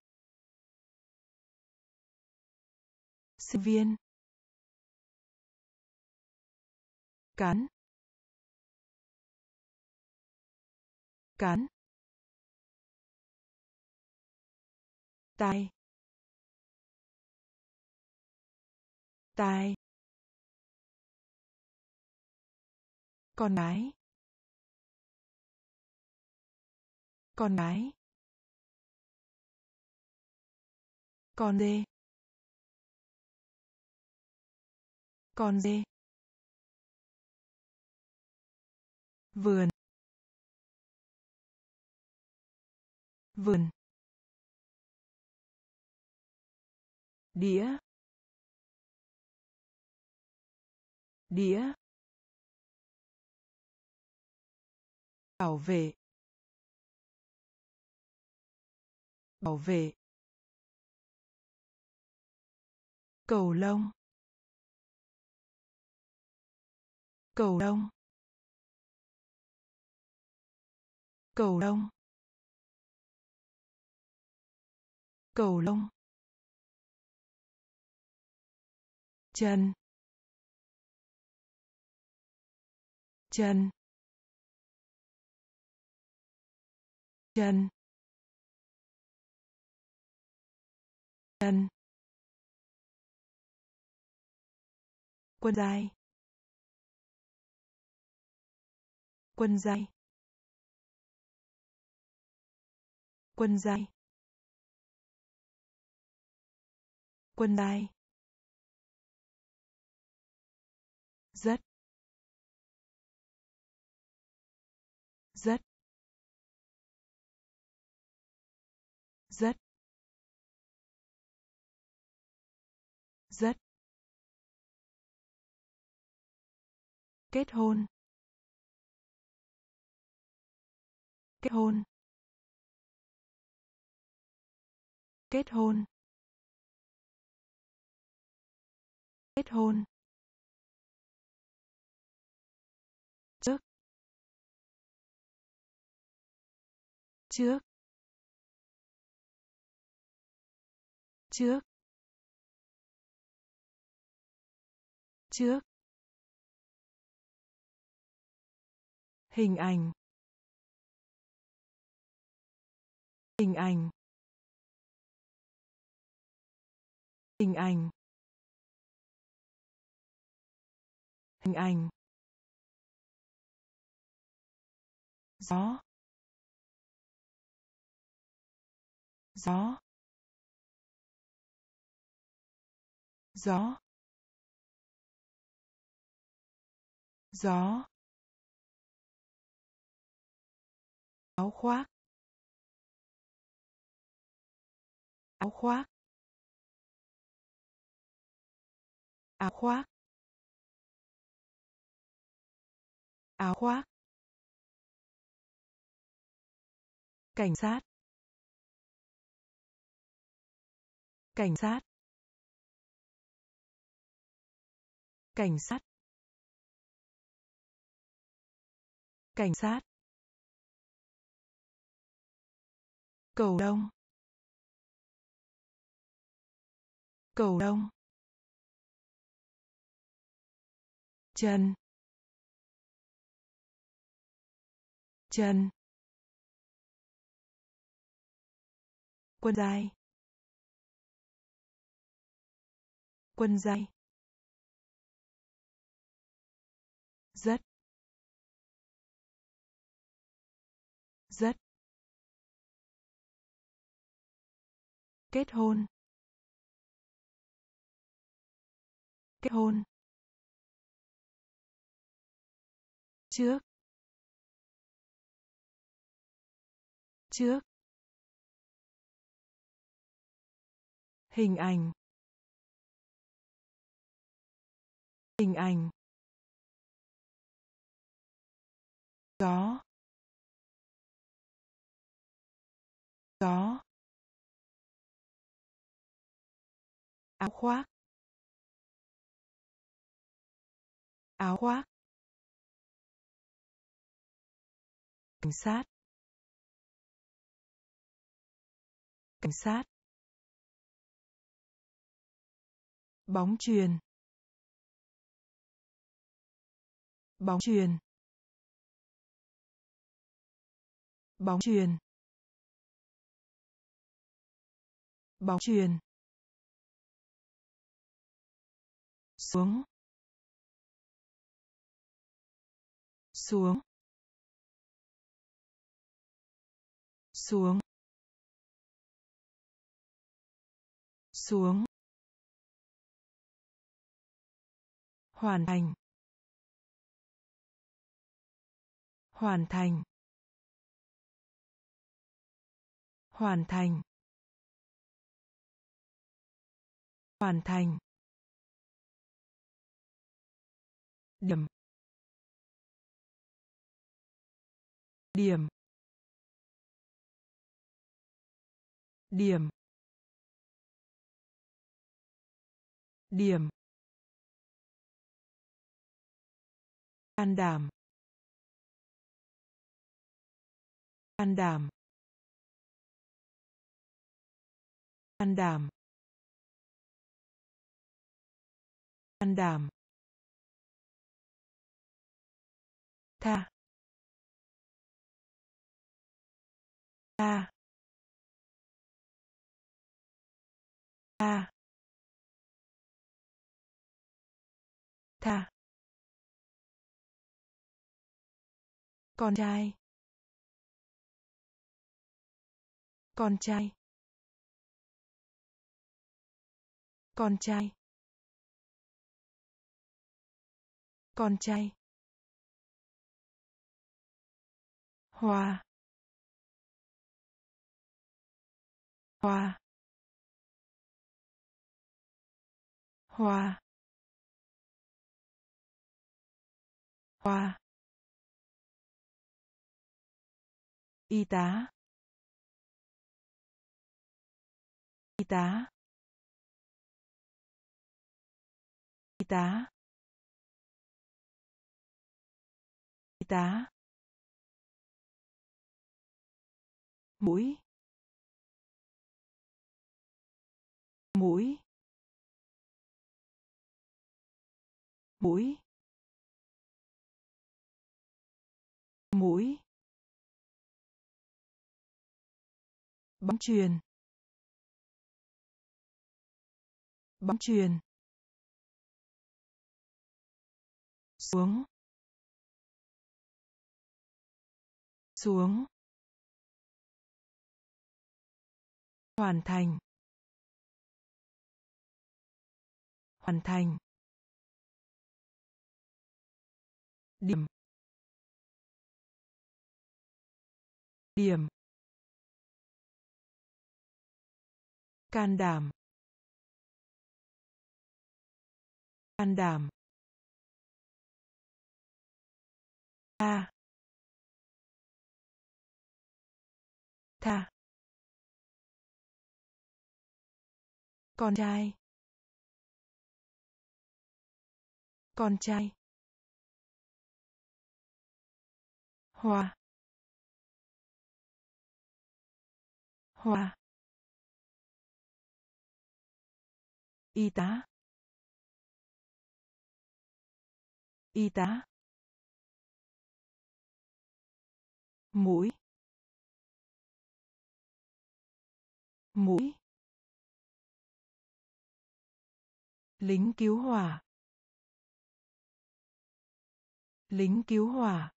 sinh viên, cán, cán, tai, tai, con gái, con gái, con dê, con dê, vườn, vườn, đĩa, đĩa, bảo vệ, bảo vệ, cầu lông, cầu lông, cầu lông, cầu lông, chân, chân, chân, chân, quân dài, quân dài, quân dài, quân dài, rất, rất, rất, rất, kết hôn, kết hôn, kết hôn, kết hôn, trước, trước, trước, trước, hình ảnh, hình ảnh, hình ảnh, hình ảnh, gió, gió, gió, gió, áo khoác, áo khoác, áo khoác, áo khoác, cảnh sát, cảnh sát, cảnh sát, cảnh sát, cầu lông, cầu lông, chân, chân, quân dài, quân dài, rất, rất, kết hôn, kết hôn, trước, trước, hình ảnh, hình ảnh, có, có, áo khoác, áo khoác, cảnh sát, cảnh sát, bóng chuyền, bóng chuyền, bóng chuyền, bóng chuyền, xuống, xuống, xuống, xuống, hoàn thành, hoàn thành, hoàn thành, hoàn thành, điểm, điểm, điểm, điểm, can đảm, can đảm, can đảm, can đảm, tha, tha, tha, tha, con trai, con trai, con trai, con trai, hoa, hoa, hoa, hoa, y tá, y tá, y tá, y tá, mũi, mũi, mũi, mũi, bóng chuyền, bóng chuyền, xuống, xuống, hoàn thành, hoàn thành, điểm, điểm, can đảm, can đảm, tha, tha, con trai, con trai, hoa, hoa, y tá, y tá, mũi, mũi, lính cứu hỏa, lính cứu hỏa,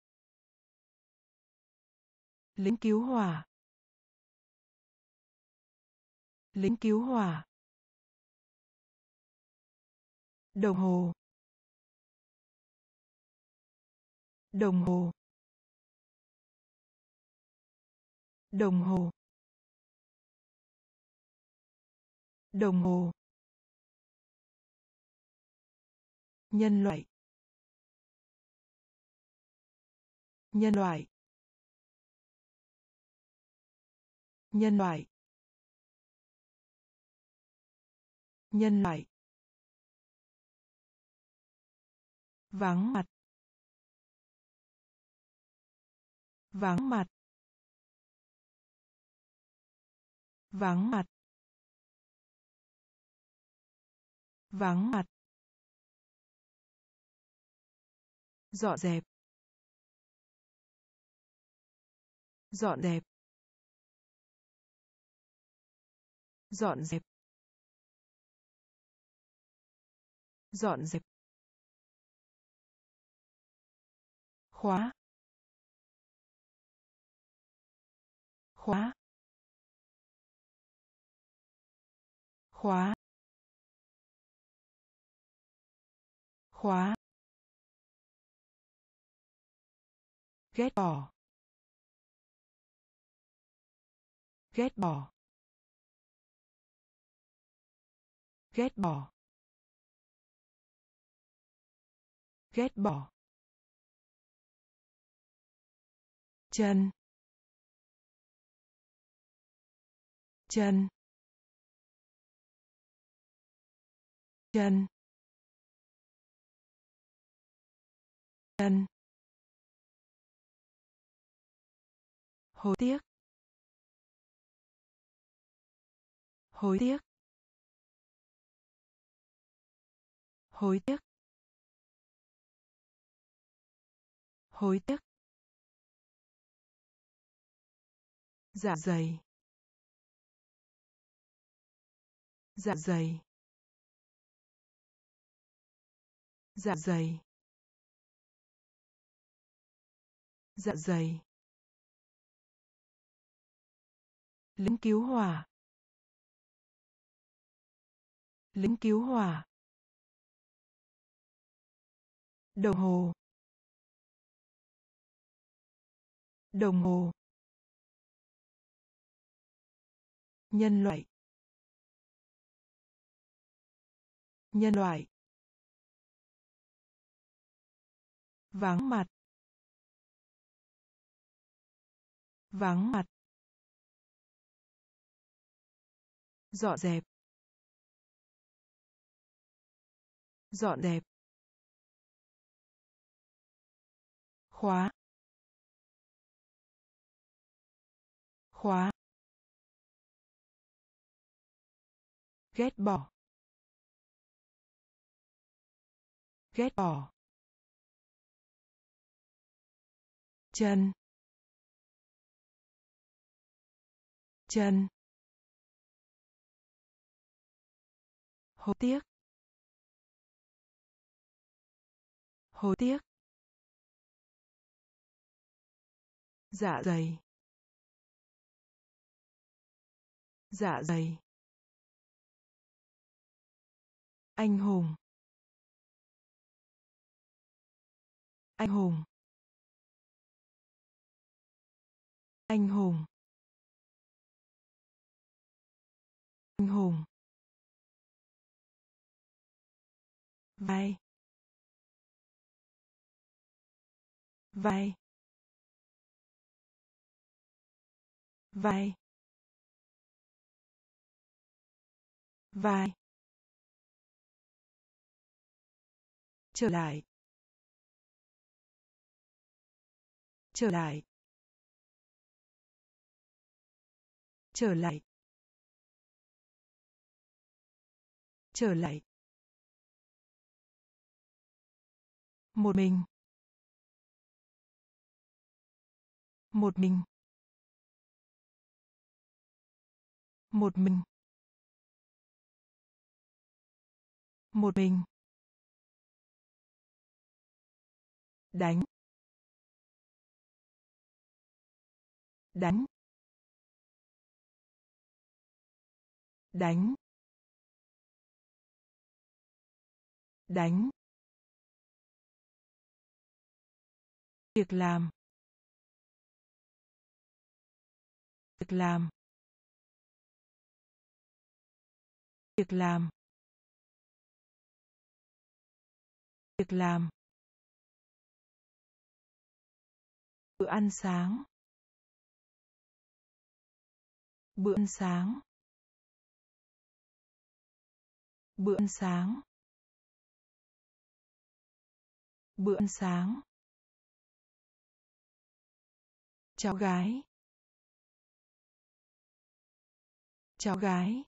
lính cứu hỏa, lính cứu hỏa, đồng hồ, đồng hồ, đồng hồ, đồng hồ, nhân loại, nhân loại, nhân loại, nhân loại, vắng mặt, vắng mặt, vắng mặt, vắng mặt, dọn dẹp, dọn dẹp, dọn dẹp, dọn dẹp, khóa, khóa, khóa, khóa, ghét bỏ, ghét bỏ, ghét bỏ, ghét bỏ, chân, chân, chân, chân, hối tiếc, hối tiếc, hối tiếc, hối tiếc, dạ dày, dạ dày, dạ dày, dạ dày, lính cứu hỏa, lính cứu hỏa, đồng hồ, đồng hồ, nhân loại, nhân loại, vắng mặt, vắng mặt, dọn dẹp, dọn dẹp, khóa, khóa, ghét bỏ, ghét bỏ, chân, chân, hối tiếc, hối tiếc, dạ dày, dạ dày, anh hùng, anh hùng, anh hùng, anh hùng, vai, vai, vai, vai, trở lại, trở lại, trở lại, trở lại, một mình, một mình, một mình, một mình, đánh, đánh, đánh, đánh, việc làm, việc làm, việc làm, việc làm, bữa ăn sáng, bữa ăn sáng, bữa ăn sáng, bữa ăn sáng, cháu gái, cháu gái,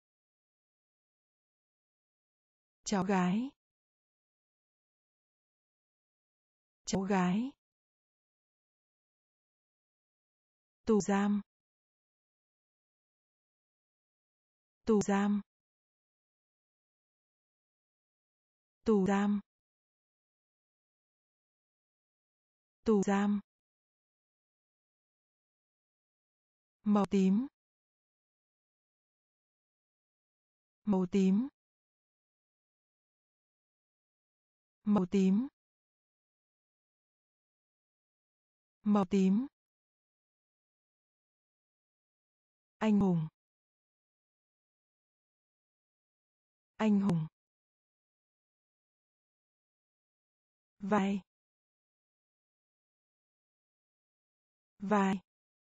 cháu gái, cháu gái, tù giam, tù giam, tù giam, tù giam, màu tím, màu tím, màu tím, màu tím, anh hùng, anh hùng, vai, vai,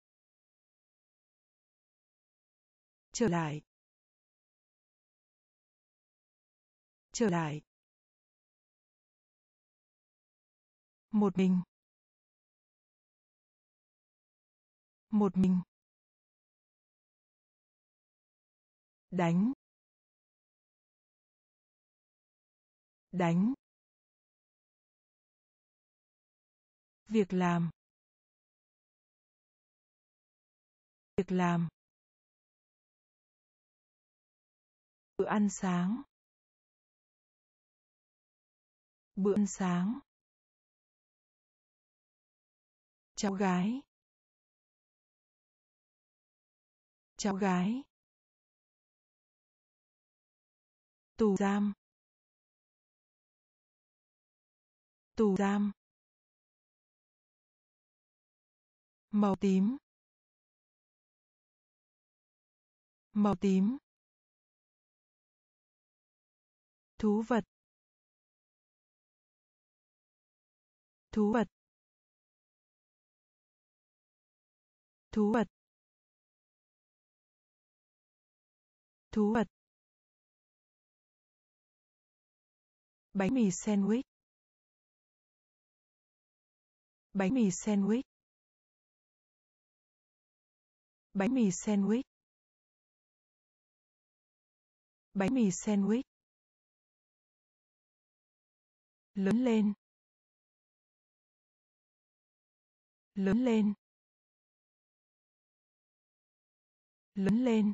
trở lại, trở lại, một mình, một mình, đánh, đánh, việc làm, việc làm, bữa ăn sáng, bữa ăn sáng, cháu gái, cháu gái, tù giam, tù giam, màu tím, màu tím, thú vật, thú vật, thú vật, thú vật, bánh mì sandwich, bánh mì sandwich, bánh mì sandwich, bánh mì sandwich, lớn lên, lớn lên, lớn lên,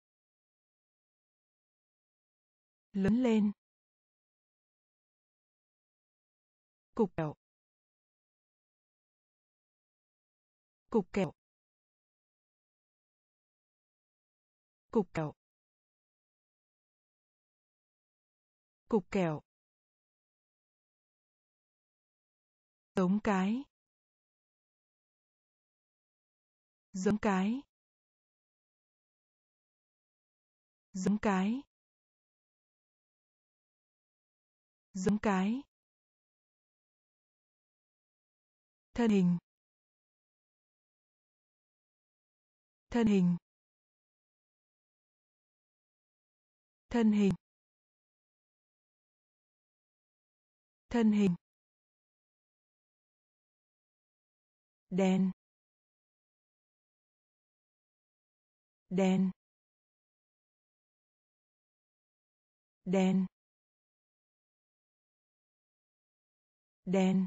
lớn lên, cục kẹo, cục kẹo, cục kẹo, cục kẹo, giống cái, Giống cái. Giống cái. Giống cái. Thân hình. Thân hình. Thân hình. Thân hình. Đen. Đen. Đen. Đen.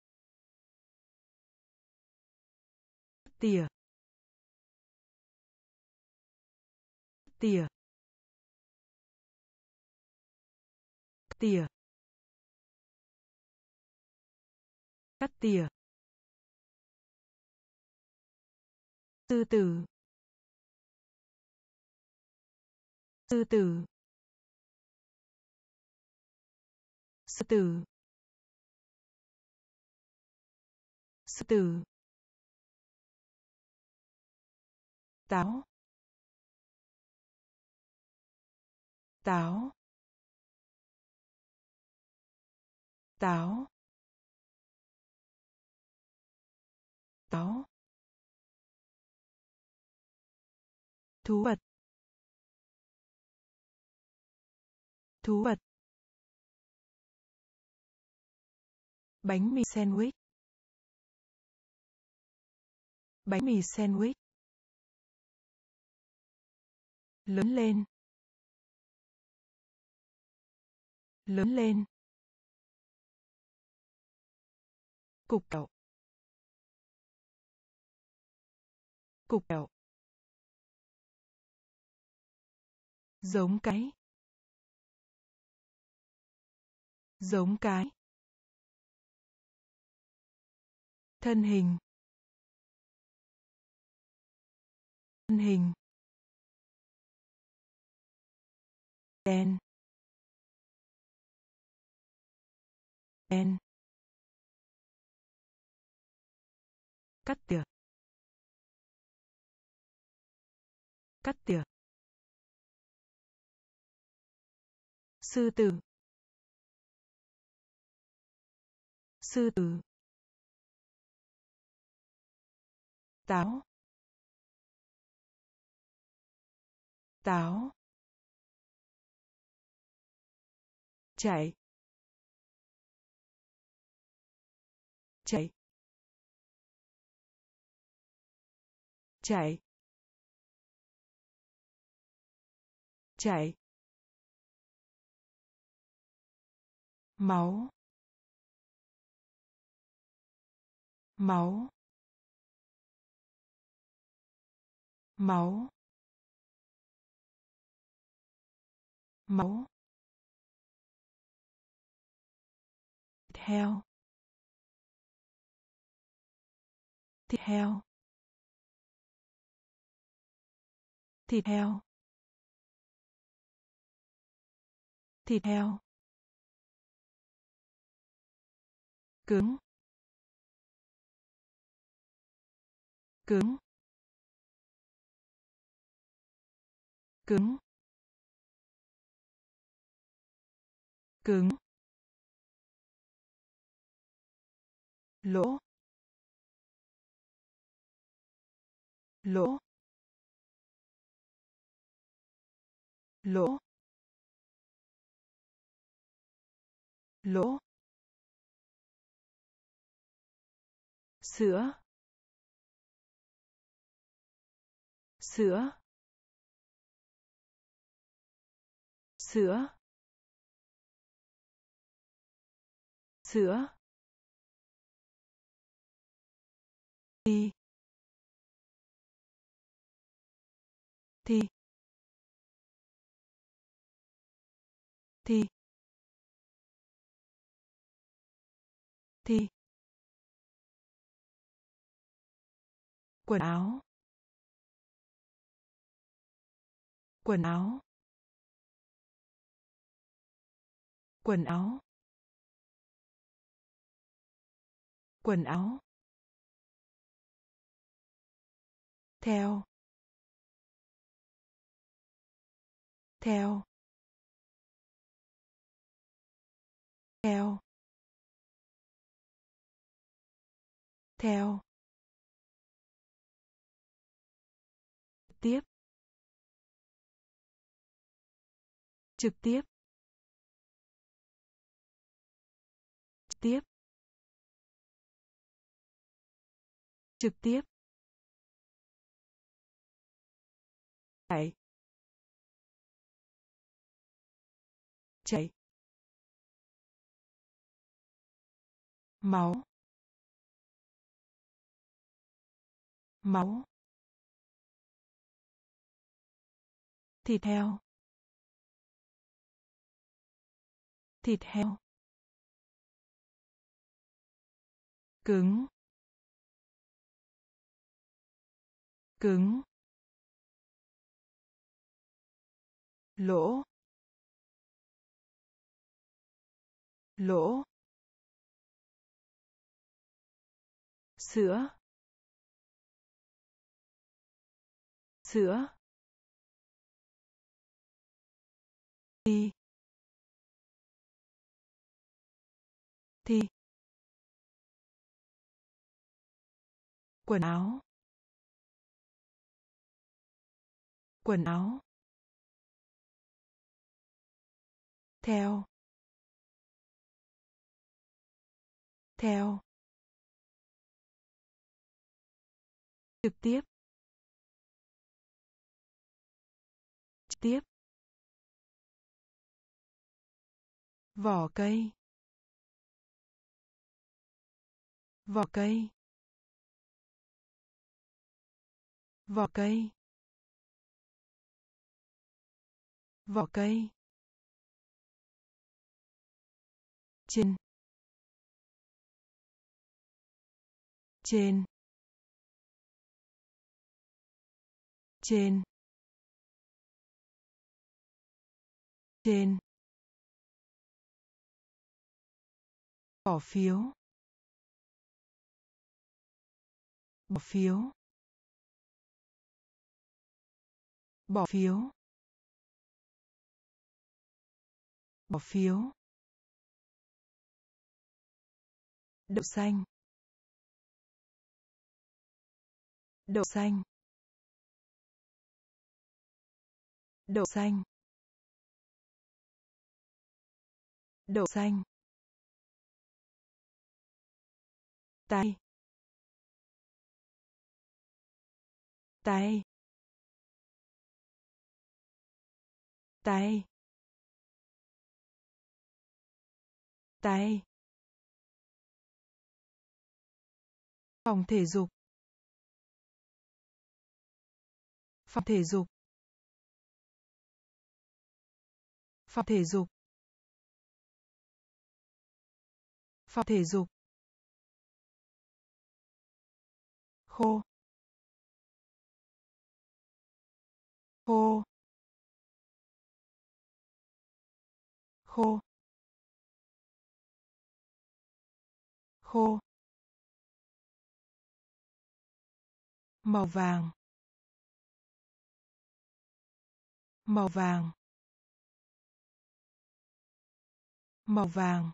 Tỉa. Tỉa. Tỉa. Cắt tỉa. Sư tử. Sư tử. Sư tử. Sư tử. Táo. Táo. Táo. Táo. Thú vật. Thú vật. Bánh mì sandwich. Bánh mì sandwich. Lớn lên. Lớn lên. Cục kẹo. Cục kẹo. Giống cái. Giống cái. Thân hình. Thân hình. Đen. Đen. Cắt tỉa. Cắt tỉa. Sư tử. Sư tử. Táo. Táo. Chạy. Chạy. Chạy. Chạy. Máu. Máu. Máu. Máu. Theo. Thịt heo. Thịt heo. Thịt heo. Cứng. Cứng. Cứng. Cứng. Lỗ. Lỗ. Lỗ. Lỗ. Sữa. Sữa. Sữa. Sữa. Thì. Thì. Thì. Thì. Quần áo. Quần áo. Quần áo. Quần áo. theo theo theo theo tiếp trực tiếp tiếp trực tiếp chạy chạy máu máu thịt heo thịt heo cứng cứng lỗ lỗ sữa sữa thì thì quần áo quần áo theo theo trực tiếp trực tiếp vỏ cây vỏ cây vỏ cây vỏ cây trên trên trên trên bỏ phiếu bỏ phiếu bỏ phiếu bỏ phiếu đậu xanh đậu xanh đậu xanh đậu xanh tay tay tay tay phòng thể dục phòng thể dục phòng thể dục phòng thể dục khô khô khô khô màu vàng màu vàng màu vàng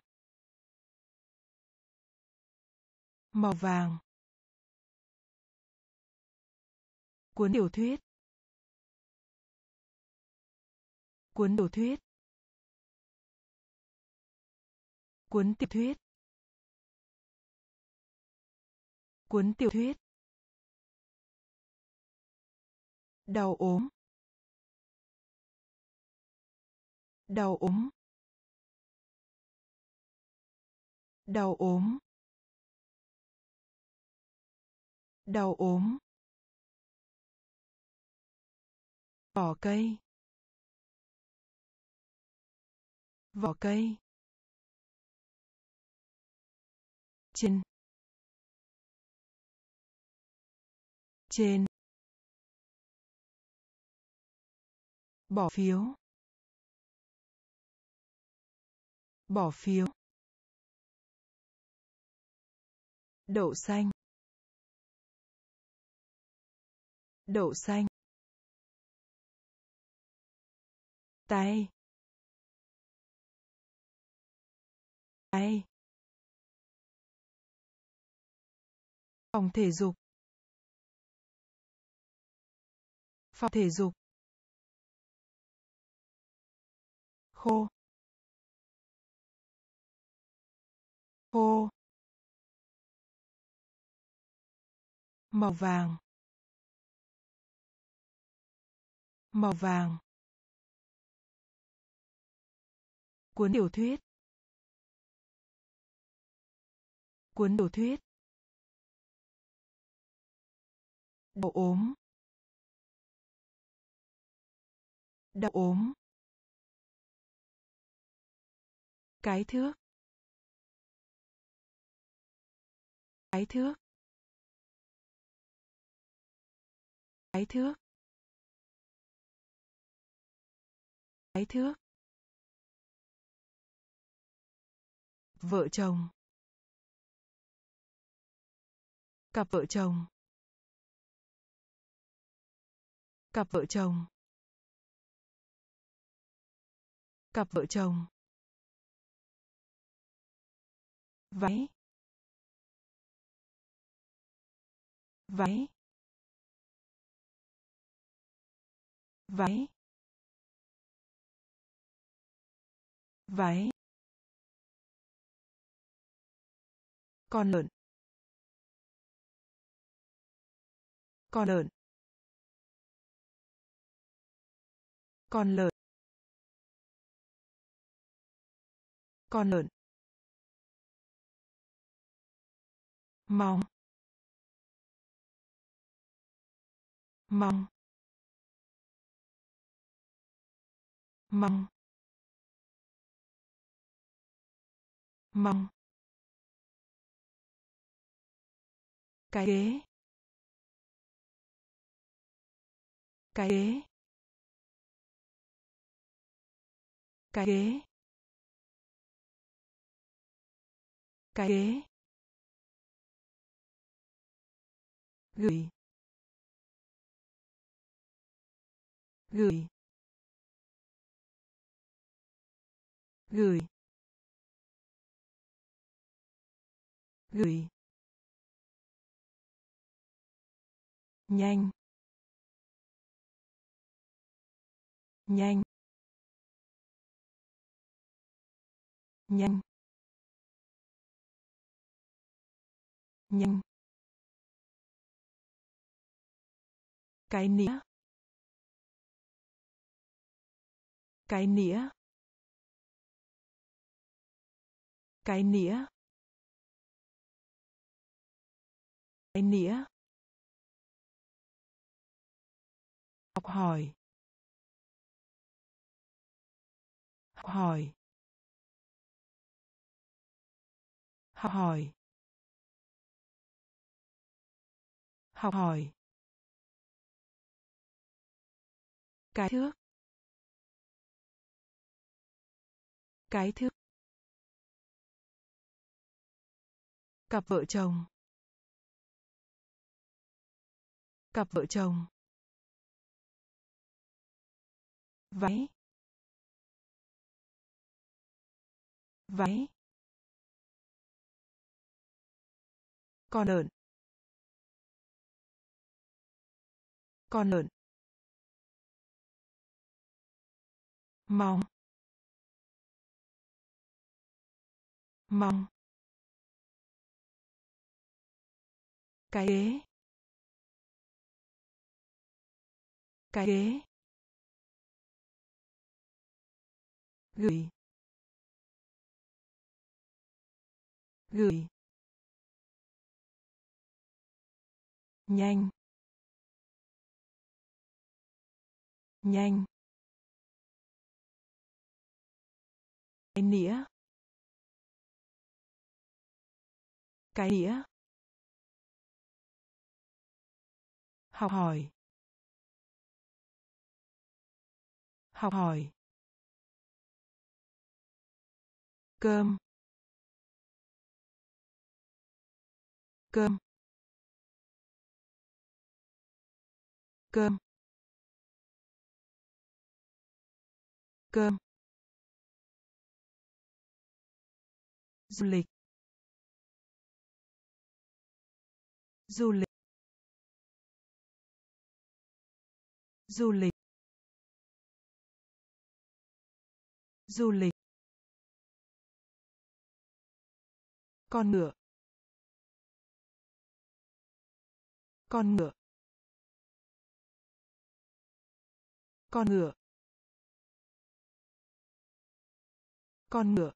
màu vàng cuốn tiểu thuyết cuốn tiểu thuyết cuốn tiểu thuyết cuốn tiểu thuyết đau ốm đau ốm đau ốm đau ốm vỏ cây vỏ cây trên trên bỏ phiếu bỏ phiếu đậu xanh đậu xanh, tay, tay, phòng thể dục, phòng thể dục, khô, khô, màu vàng, màu vàng, cuốn tiểu thuyết, cuốn tiểu thuyết, đau ốm, đau ốm, cái thước, cái thước, cái thước, cái thước, vợ chồng, cặp vợ chồng, cặp vợ chồng, cặp vợ chồng, váy, váy, váy, váy, con lợn, con lợn, con lợn, con lợn, mong, mong, mong, mong, cái ghế, cái ghế, cái ghế, cái ghế, gửi, gửi, gửi, gửi, nhanh, nhanh, nhanh, nhanh, cái nĩa, cái nĩa, cái nĩa, cái nĩa, học hỏi, học hỏi, học hỏi, học hỏi, cái thước, cái thước, cặp vợ chồng, cặp vợ chồng, váy, váy, con lợn, con lợn, mong, mong, cái ghế, cái ghế, gửi, gửi, nhanh, nhanh, cái nĩa, cái nĩa, học hỏi, học hỏi, cơm, cơm, cơm, cơm, du lịch, du lịch, du lịch, du lịch, con ngựa, con ngựa, con ngựa, con ngựa,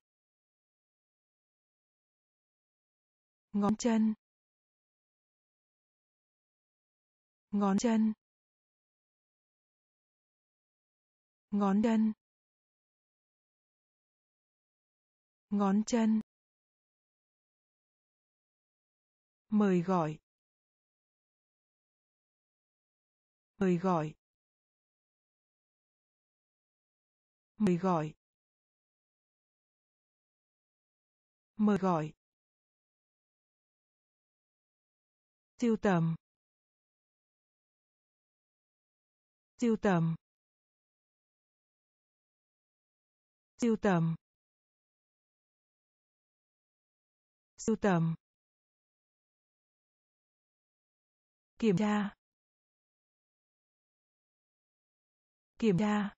ngón chân, ngón chân, ngón chân, ngón chân, mời gọi, mời gọi, mời gọi, mời gọi, sưu tầm, sưu tầm, sưu tầm, sưu tầm, kiểm tra, kiểm tra,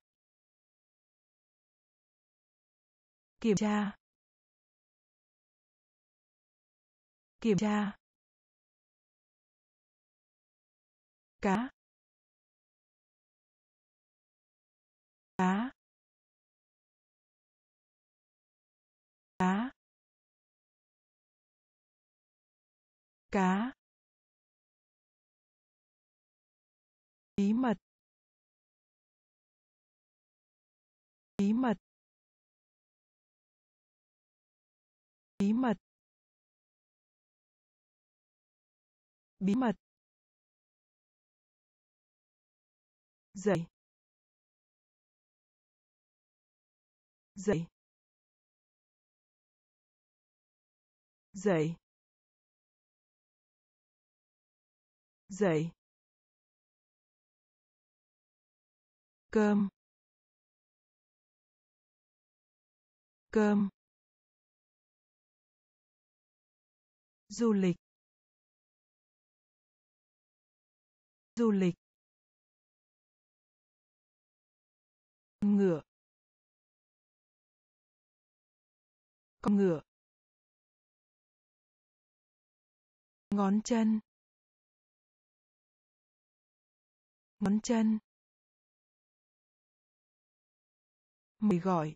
kiểm tra, kiểm tra, cá, cá, cá, cá, bí mật, bí mật, bí mật, bí mật, dậy, dậy, dậy, dậy, cơm, cơm, du lịch, du lịch, con ngựa, con ngựa, ngón chân, ngón chân, mời gọi,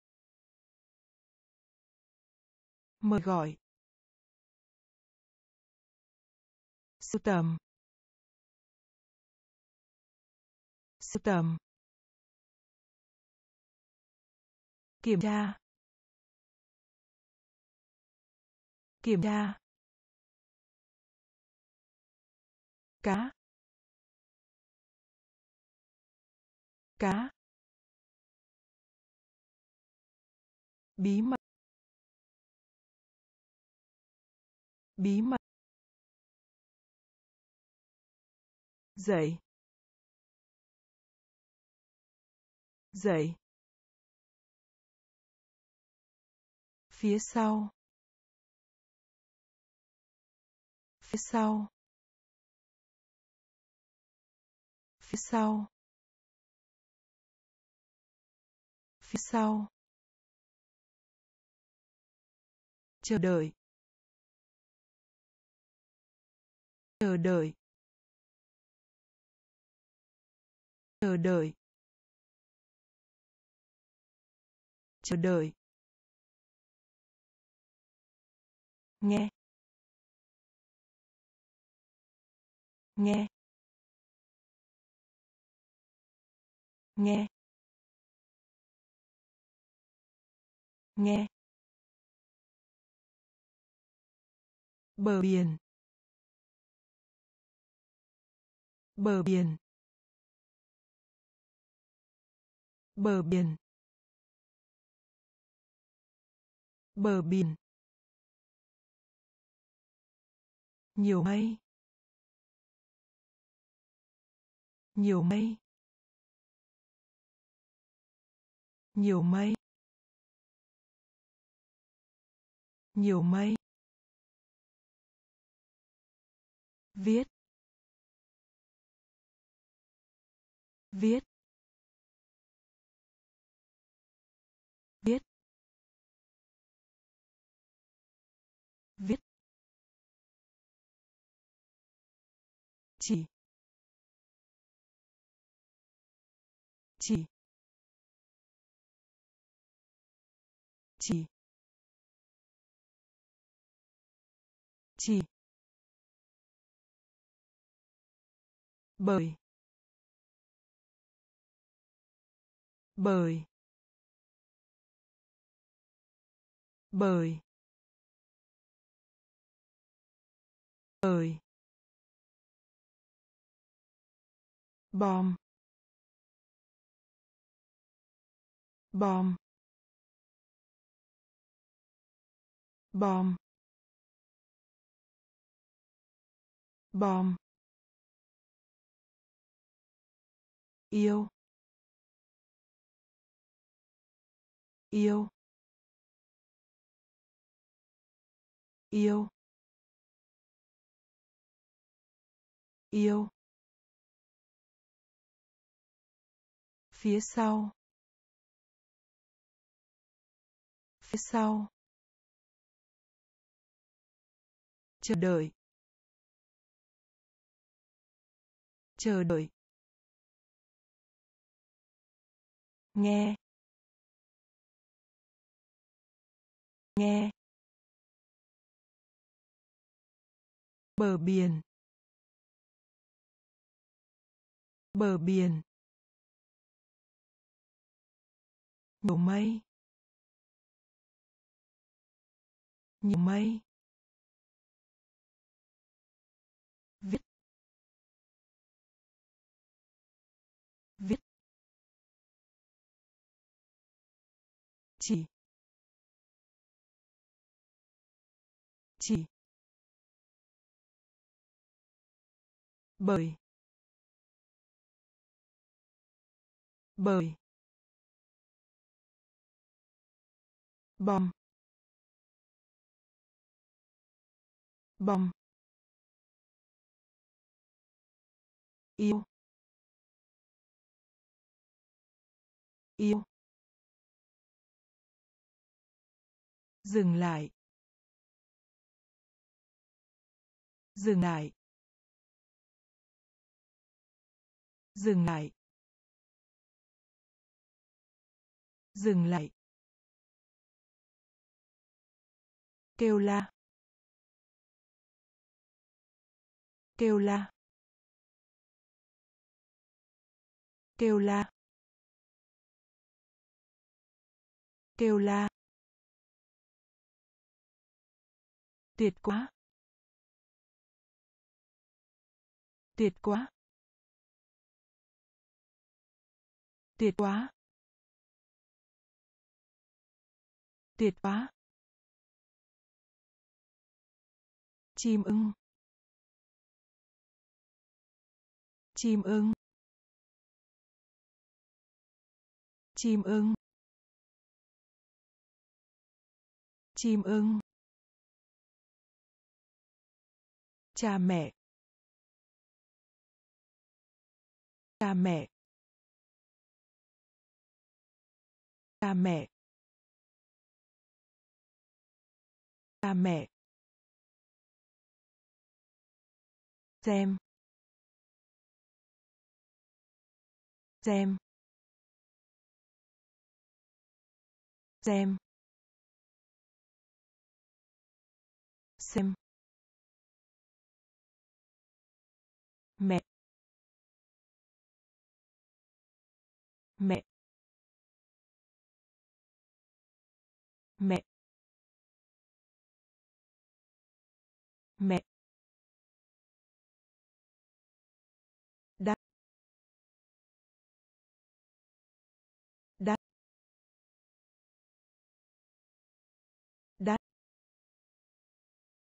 mời gọi, sưu tầm, sưu tầm, kiểm tra, kiểm tra, cá, cá, bí mật, bí mật, dậy, dậy, phía sau, phía sau, phía sau, phía sau, chờ đợi, chờ đợi, chờ đợi, chờ đợi, nghe, nghe, nghe, nghe, bờ biển, bờ biển, bờ biển, bờ biển, nhiều mây, nhiều mây, nhiều mây, nhiều mây, viết, viết, viết, viết, chỉ, chỉ, chỉ, chỉ, bởi, bởi, bởi, bởi, bom, bom, bom, bom, yêu, yêu, yêu, yêu, phía sau, phía sau, chờ đợi, chờ đợi, nghe, nghe, bờ biển, bờ biển, nhiều mây, nhiều mây, viết, viết, chỉ, chỉ, bởi, bởi, bom, bom, yêu, yêu, dừng lại, dừng lại, dừng lại, dừng lại, kêu la, kêu la, kêu la, kêu la, tuyệt quá, tuyệt quá, tuyệt quá, tuyệt quá, chim ưng, chim ưng, chim ưng, chim ưng, cha mẹ, cha mẹ, cha mẹ, cha mẹ, xem, xem, xem, xem, mẹ, mẹ, mẹ, mẹ, đắt, đắt, đắt,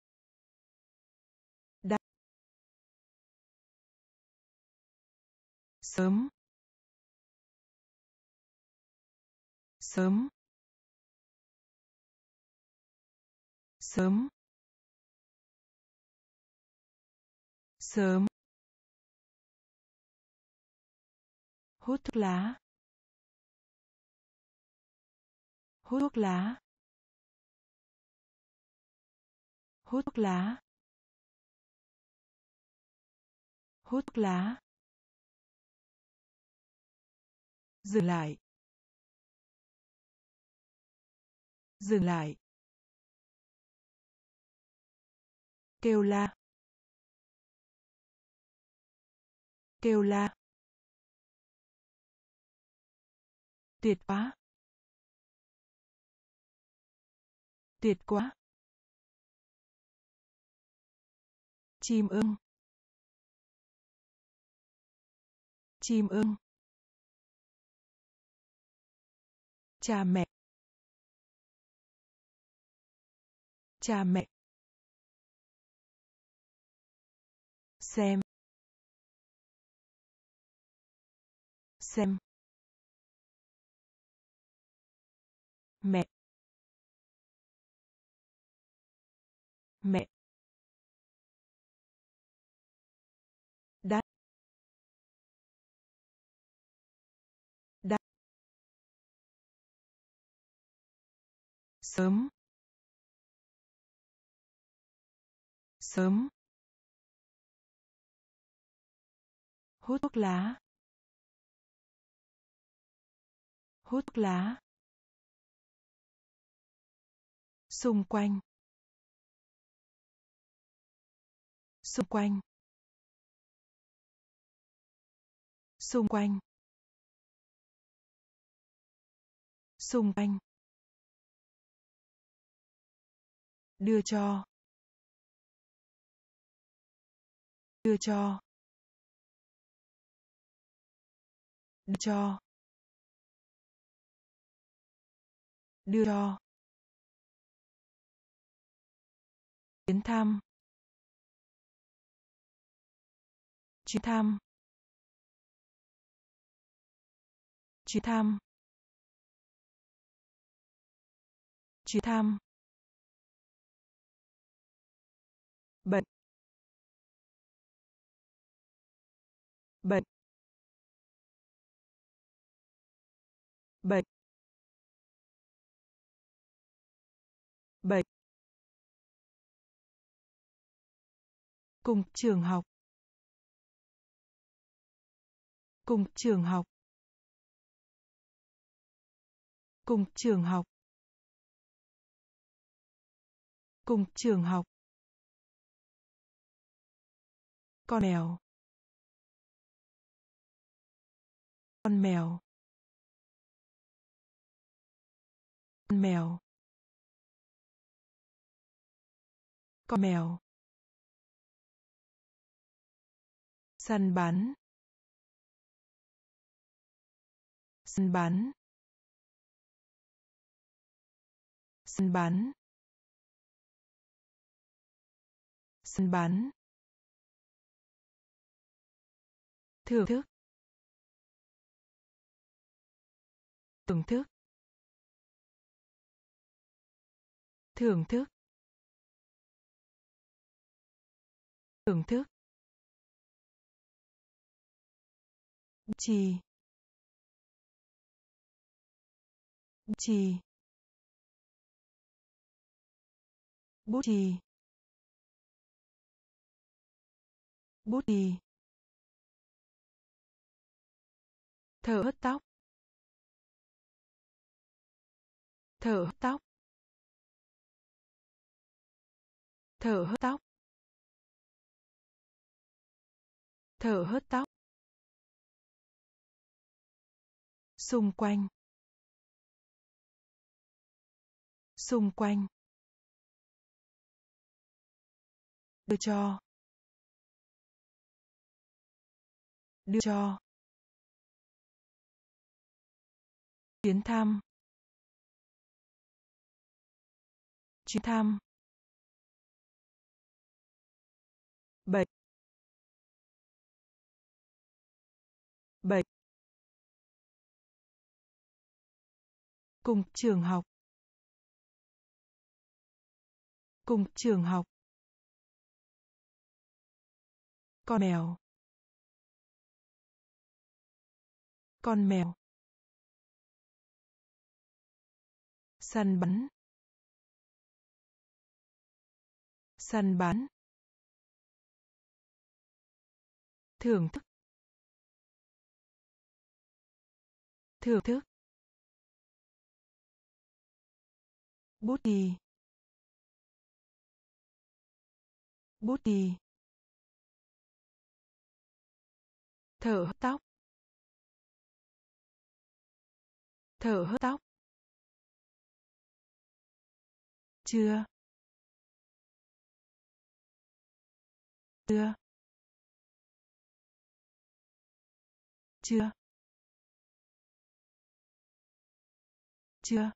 đắt, sớm sớm sớm sớm hút thuốc lá hút thuốc lá hút thuốc lá hút thuốc lá dừng lại dừng lại kêu la kêu la tuyệt quá tuyệt quá chim ưng chim ưng cha mẹ cha mẹ xem xem mẹ mẹ đắt đắt sớm sớm hút thuốc lá hút thuốc lá xung quanh xung quanh xung quanh xung quanh đưa cho đưa cho đưa cho đưa cho chuyến thăm chuyến thăm chuyến thăm chuyến thăm bệnh bệnh bệnh bệnh cùng trường học cùng trường học cùng trường học cùng trường học con mèo con mèo con mèo con mèo săn bắn săn bắn săn bắn săn bắn thưởng thức thưởng thức thưởng thức thưởng thức chì chì bút chì bút chì thở hớt tóc thở hớt tóc thở hớt tóc thở hớt tóc xung quanh xung quanh đưa cho đưa cho chuyến thăm chuyến thăm bệnh bệnh, cùng trường học, cùng trường học, con mèo, con mèo, săn bắn, săn bắn, thưởng thức, thưởng thức, bút đi, bút đi, thở hớt tóc, thở hớt tóc, chưa, chưa, chưa, chưa,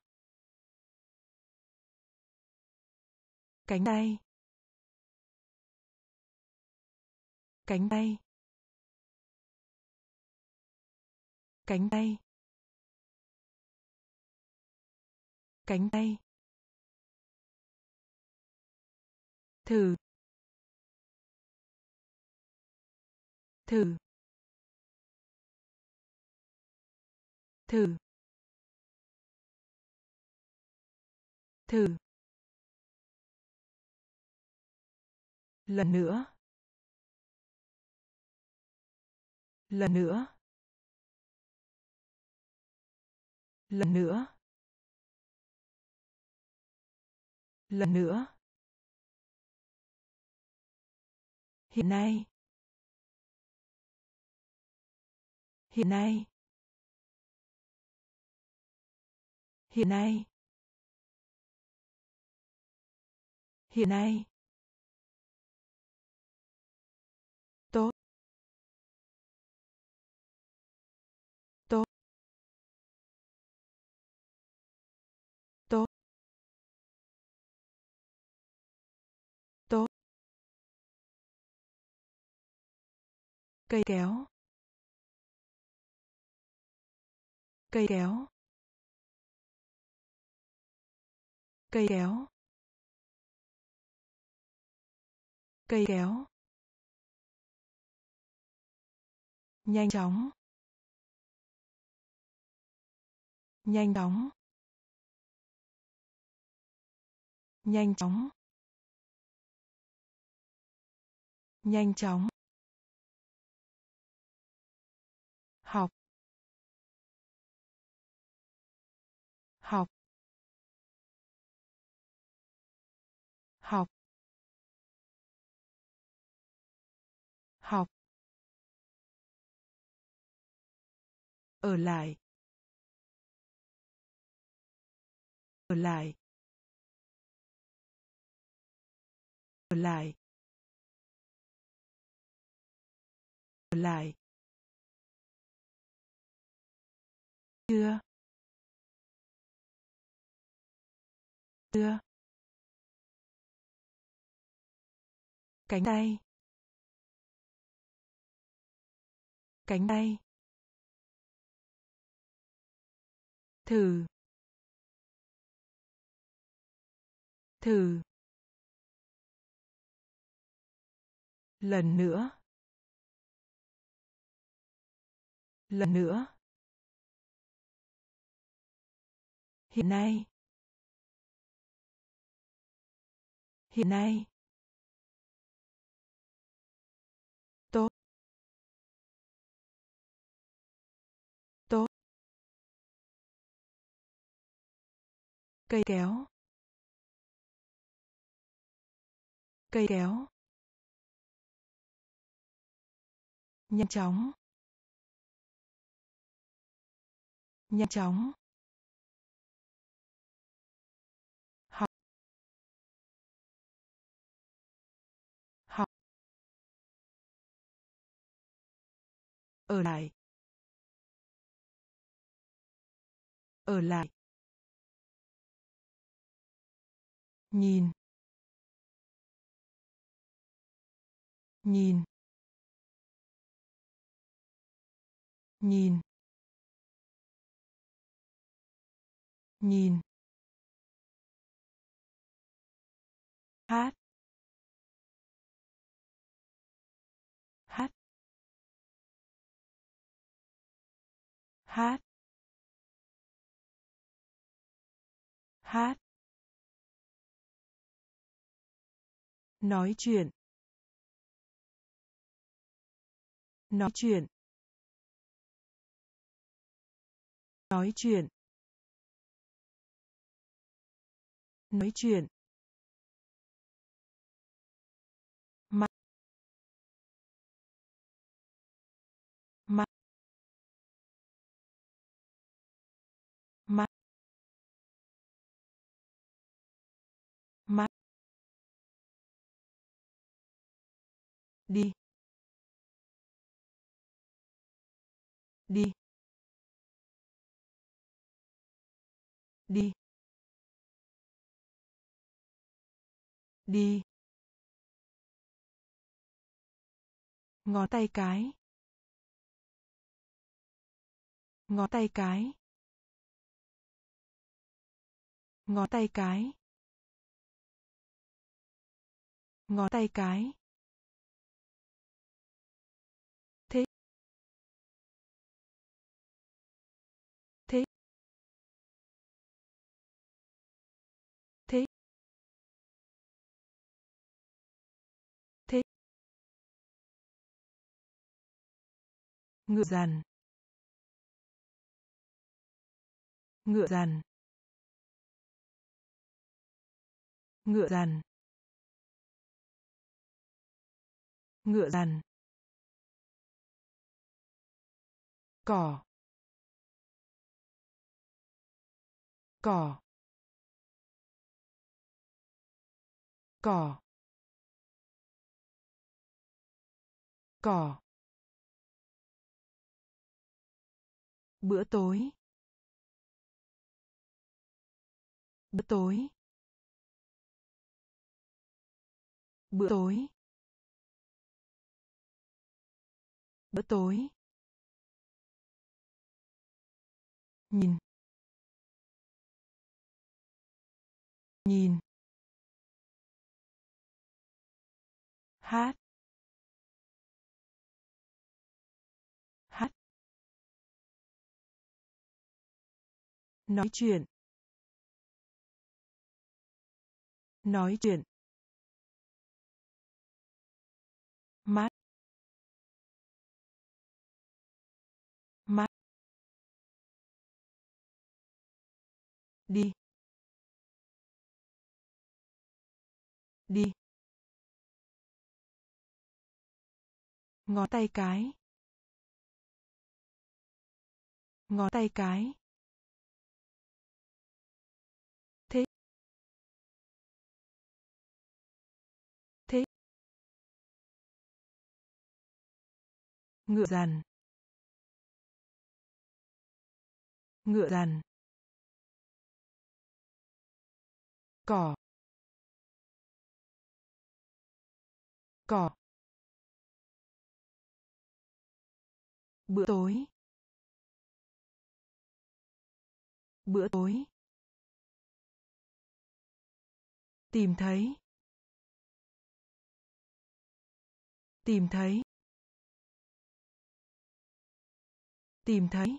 cánh tay, cánh tay, cánh tay, cánh tay, thử, thử, thử, thử, lần nữa, lần nữa, lần nữa, lần nữa, hiện nay, hiện nay, hiện nay, hiện nay, tốt, tốt, tốt, tốt, cây kéo, cây kéo, cây kéo, cây kéo, nhanh chóng, nhanh chóng, nhanh chóng, nhanh chóng, học, học, học, học, ở lại, ở lại, ở lại, ở lại, chưa, chưa, cánh tay, cánh tay, thử, thử, lần nữa, lần nữa, hiện nay, hiện nay, tốt, tốt, cây kéo, cây kéo, nhanh chóng, nhanh chóng, học, học, ở lại, ở lại, nhìn, nhìn, nhìn, nhìn, hát, hát, hát, hát, nói chuyện, nói chuyện, nói chuyện, nói chuyện, mắt, mắt, mắt, mắt, đi, đi, đi, đi, ngón tay cái, ngón tay cái, ngón tay cái, ngón tay cái, thế, thế, thế, thế, ngựa dằn, ngựa dằn, ngựa dằn, ngựa dằn, cỏ, cỏ, cỏ, cỏ, bữa tối, bữa tối, bữa tối, bữa tối, nhìn, nhìn, hát, hát, nói chuyện, nói chuyện, mắt, mắt, đi, đi, ngón tay cái, ngón tay cái, thế, thế, ngựa dằn, ngựa dằn, cỏ, cỏ, bữa tối, bữa tối, tìm thấy, tìm thấy, tìm thấy,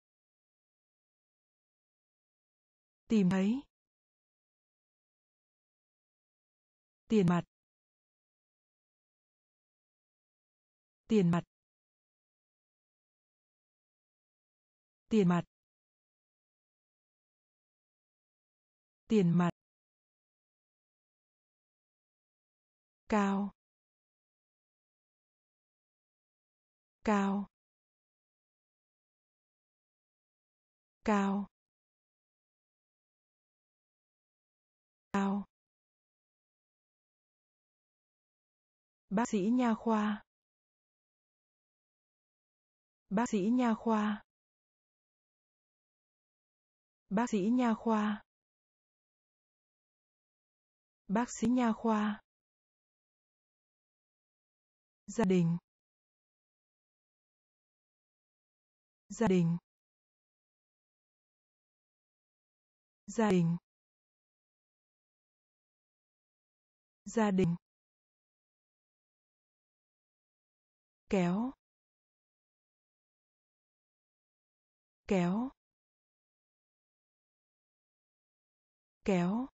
tìm thấy, tiền mặt, tiền mặt, tiền mặt, tiền mặt, cao, cao, cao, cao, bác sĩ nha khoa, bác sĩ nha khoa, bác sĩ nha khoa, bác sĩ nha khoa, gia đình, Gia đình. Gia đình. Gia đình. Kéo. Kéo. Kéo.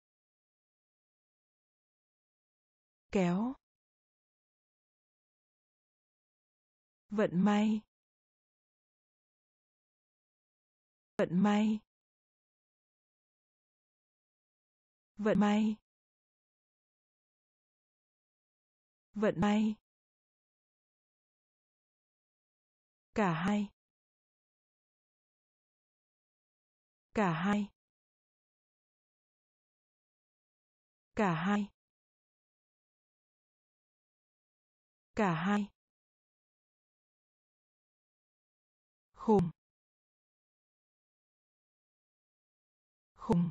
Kéo. Vận may. Vận may. Vận may. Vận may. Cả hai. Cả hai. Cả hai. Cả hai. Khùng. Khùng.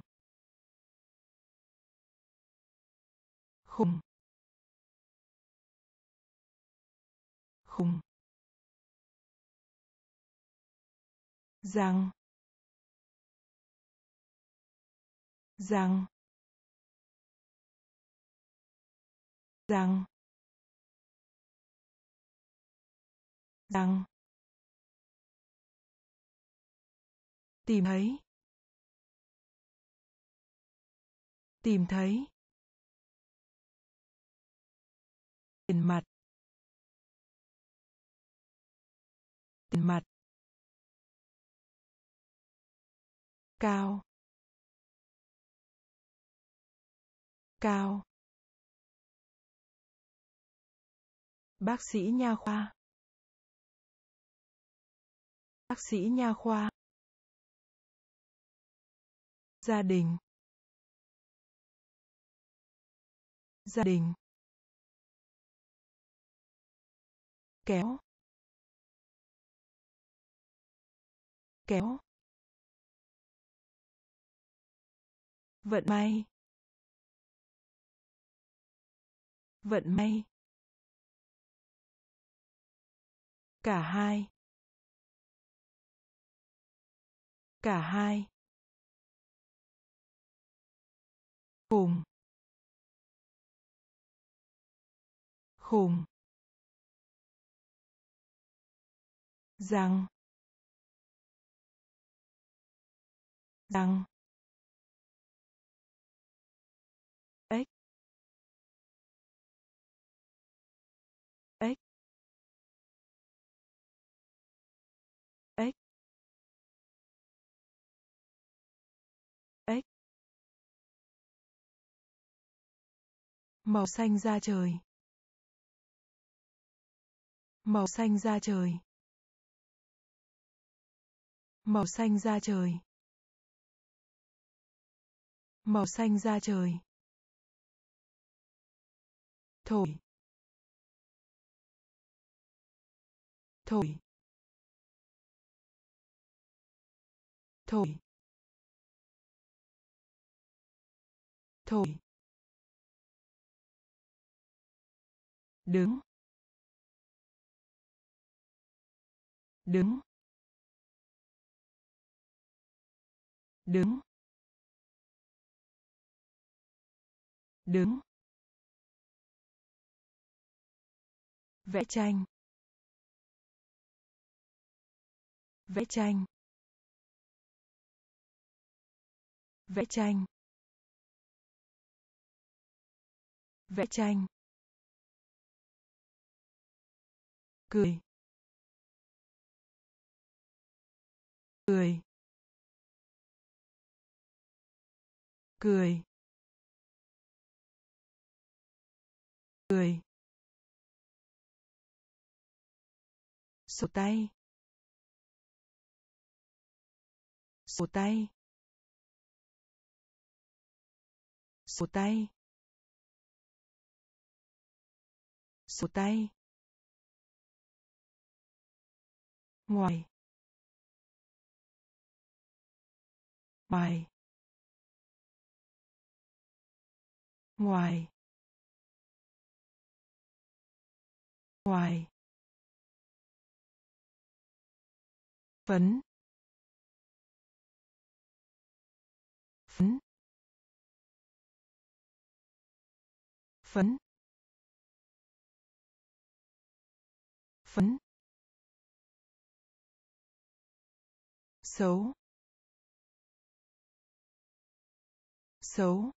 Khùng. Khùng. Răng. Răng. Răng. Răng. Tìm thấy. Tìm thấy. Tiền mặt. Tiền mặt. Cao. Cao. Bác sĩ nha khoa. Bác sĩ nha khoa. Gia đình. Gia đình. Kéo. Kéo. Vận may. Vận may. Cả hai. Cả hai. Khùng. Khùng. Răng. Răng. Ếch. Ếch. Ếch. Ếch. Màu xanh da trời. Màu xanh da trời. Màu xanh da trời. Màu xanh da trời. Thổi. Thổi. Thổi. Thổi. Đứng. Đứng. Đứng. Đứng. Vẽ tranh. Vẽ tranh. Vẽ tranh. Vẽ tranh. Cười. Cười. Cười. Cười. Sổ tay. Sổ tay. Sổ tay. Sổ tay. Ngoài. Ngoài. Ngoài. Ngoài. phấn, phấn, phấn, phấn, xấu, xấu,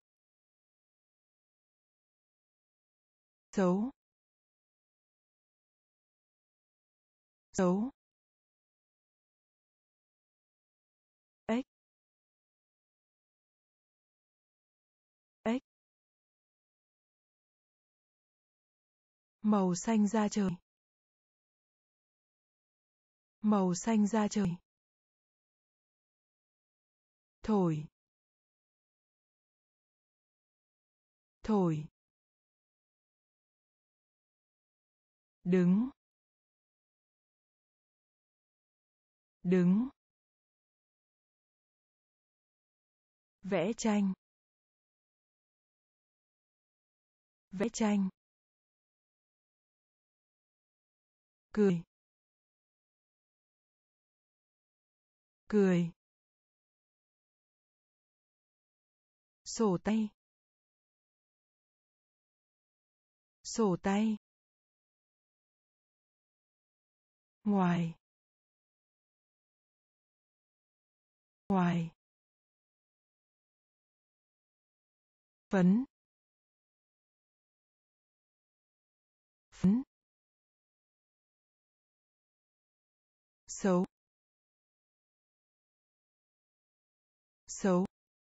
xấu, xấu, ếch, ếch, màu xanh da trời, màu xanh da trời, thổi, thổi, đứng, đứng, vẽ tranh, vẽ tranh, cười, cười, sổ tay, sổ tay, ngoài, ngoài, phấn, phấn, xấu, xấu,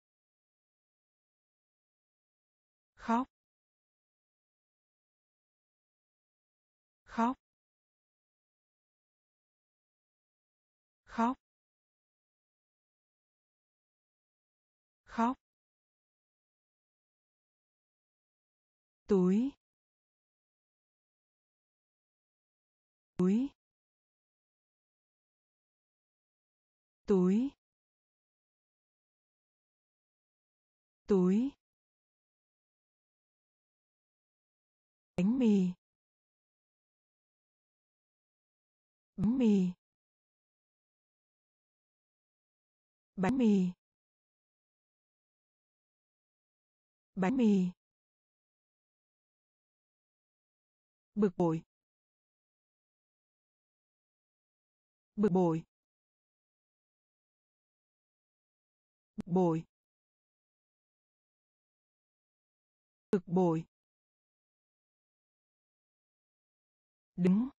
khóc, khóc, khóc, khóc, túi, túi, túi, túi, bánh mì, bánh mì, bánh mì, bánh mì, bực bội, bực bội, bực bội, bực bội, đứng,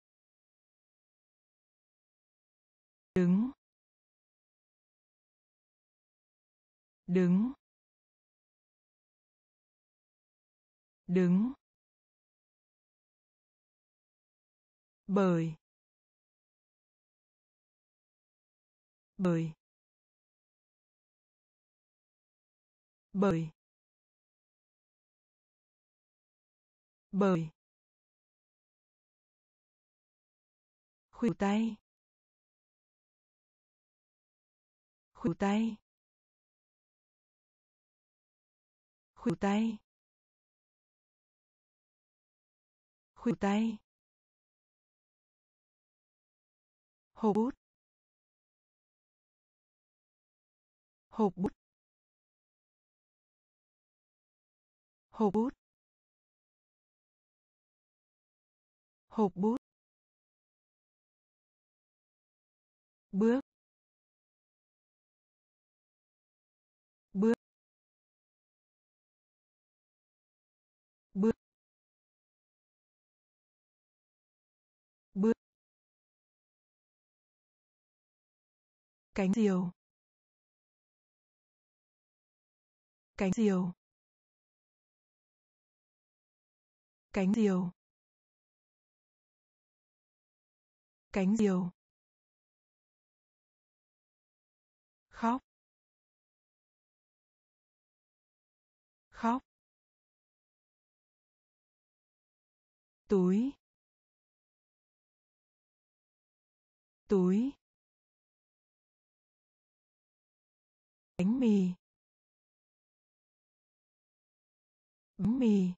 đứng, đứng, đứng, bởi, bởi, bởi, bởi, khuỷu tay, khuỷu tay, khuỷu tay, khuỷu tay, hộp bút, hộp bút, hộp bút, hộp bút, bước, bước, bước, bước, cánh diều, cánh diều, cánh diều, cánh diều, khóc, khóc, túi, túi, bánh mì, bánh mì,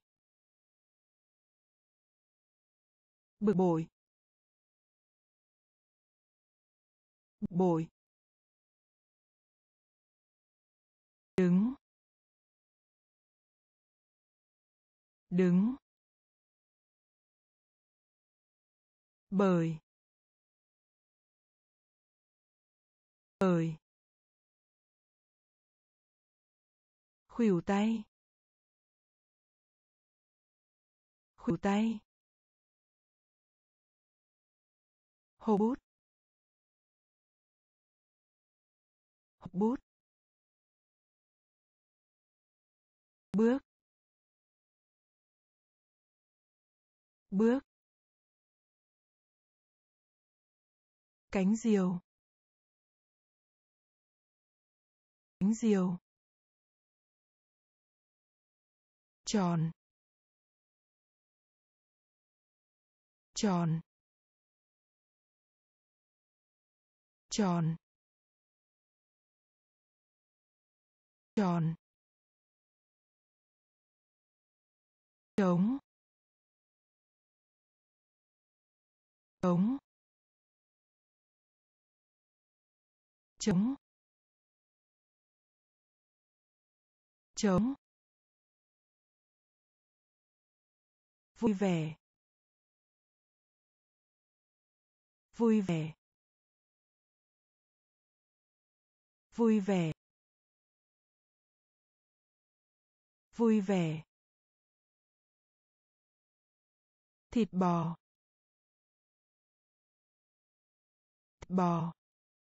bực bội, bội, đứng, đứng, bởi, bởi, khuỷu tay, khuỷu tay, hộp bút, hộp bút, bước, bước, cánh diều, cánh diều, tròn, tròn, tròn, tròn, trống, trống, trống, trống, vui vẻ, vui vẻ, vui vẻ, vui vẻ, thịt bò, thịt bò,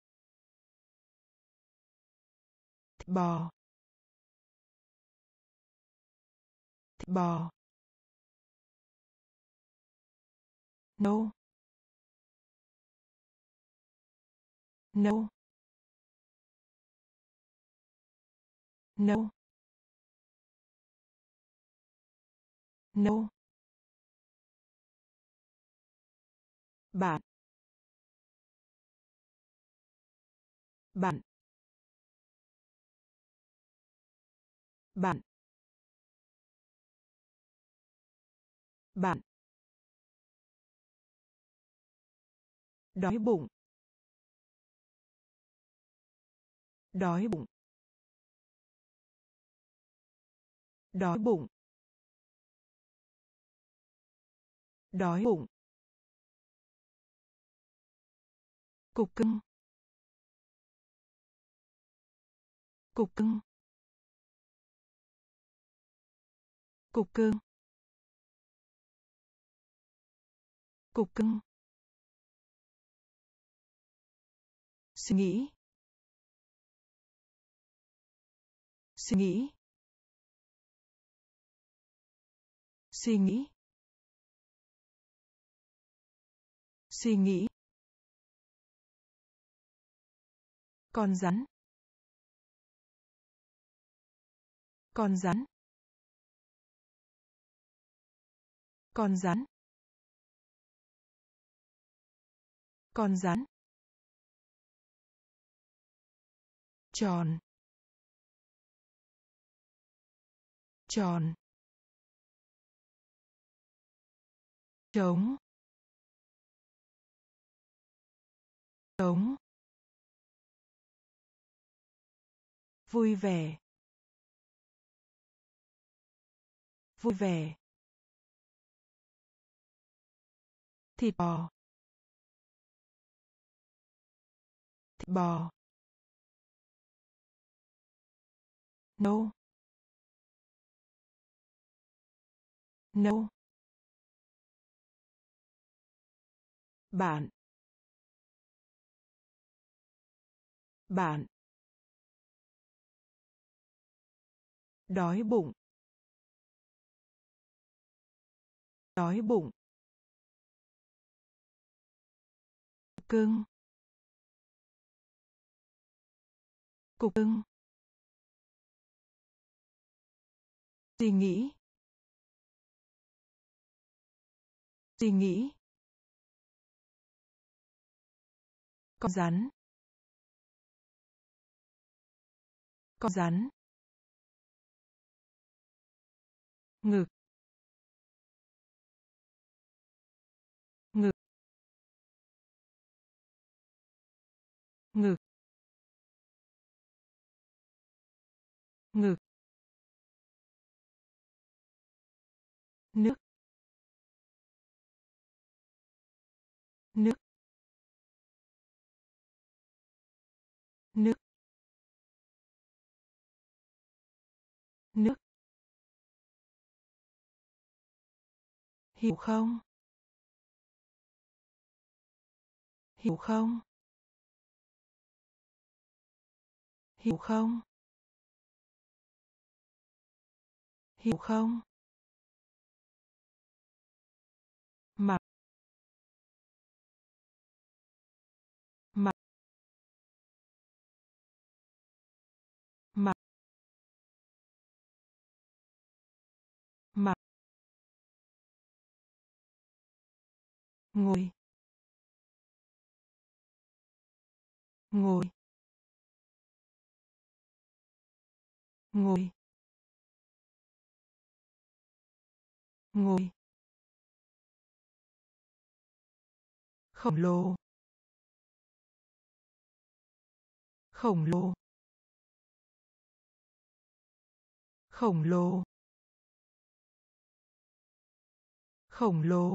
thịt bò, thịt bò, nâu, nâu, nâu, nâu, bạn, bạn, bạn, bạn, đói bụng, đói bụng, đói bụng, đói bụng, cục cưng, cục cưng, cục cưng, cục cưng, suy nghĩ, suy nghĩ, suy nghĩ, suy nghĩ, con rắn, con rắn, con rắn, con rắn, tròn, tròn, trống, trống, vui vẻ, vui vẻ, thịt bò, thịt bò, nâu, nâu, bạn, bạn, đói bụng, đói bụng, cục cưng, cục cưng, suy nghĩ, suy nghĩ, con rắn, con rắn, ngực, ngực, ngực, ngực, nước, nước, nước, nước. Hiểu không? Hiểu không? Hiểu không? Hiểu không? Mặc, mặc, mặc, mặc. Ngồi, ngồi, ngồi, ngồi. Khổng lồ, khổng lồ, khổng lồ, khổng lồ.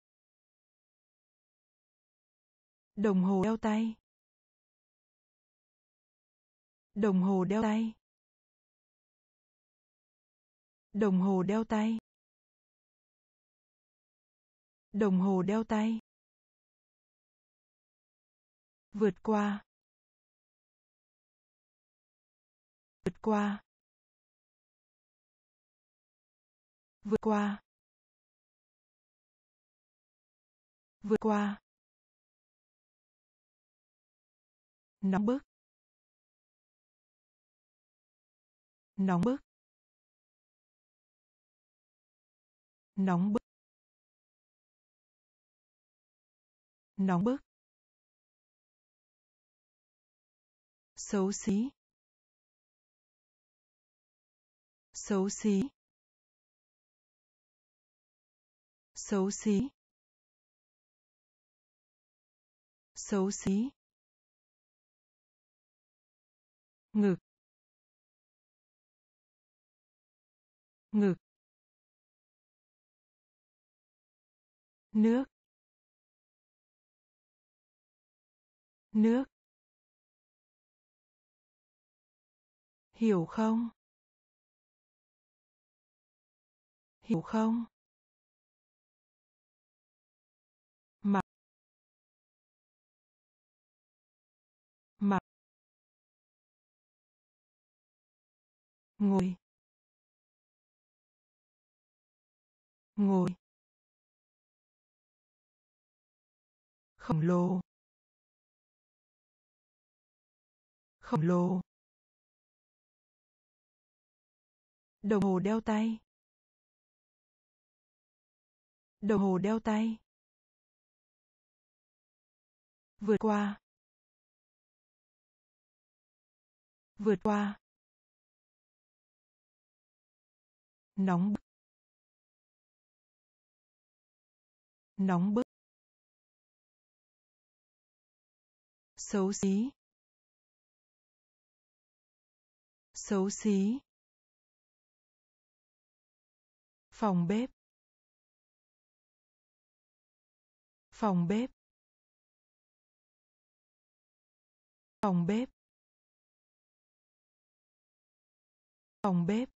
Đồng hồ đeo tay, đồng hồ đeo tay, đồng hồ đeo tay, đồng hồ đeo tay. Vượt qua, vượt qua, vượt qua, vượt qua. Nóng bức, nóng bức, nóng bức, nóng bức. Xấu xí, xấu xí, xấu xí, xấu xí. Ngực, ngực. Nước, nước. Hiểu không? Hiểu không? Mặc, mặc. Ngồi, ngồi. Khổng lồ, khổng lồ. Đồng hồ đeo tay, đồng hồ đeo tay. Vượt qua, vượt qua. Nóng bức, nóng bức. Xấu xí, xấu xí. Phòng bếp, phòng bếp, phòng bếp, phòng bếp.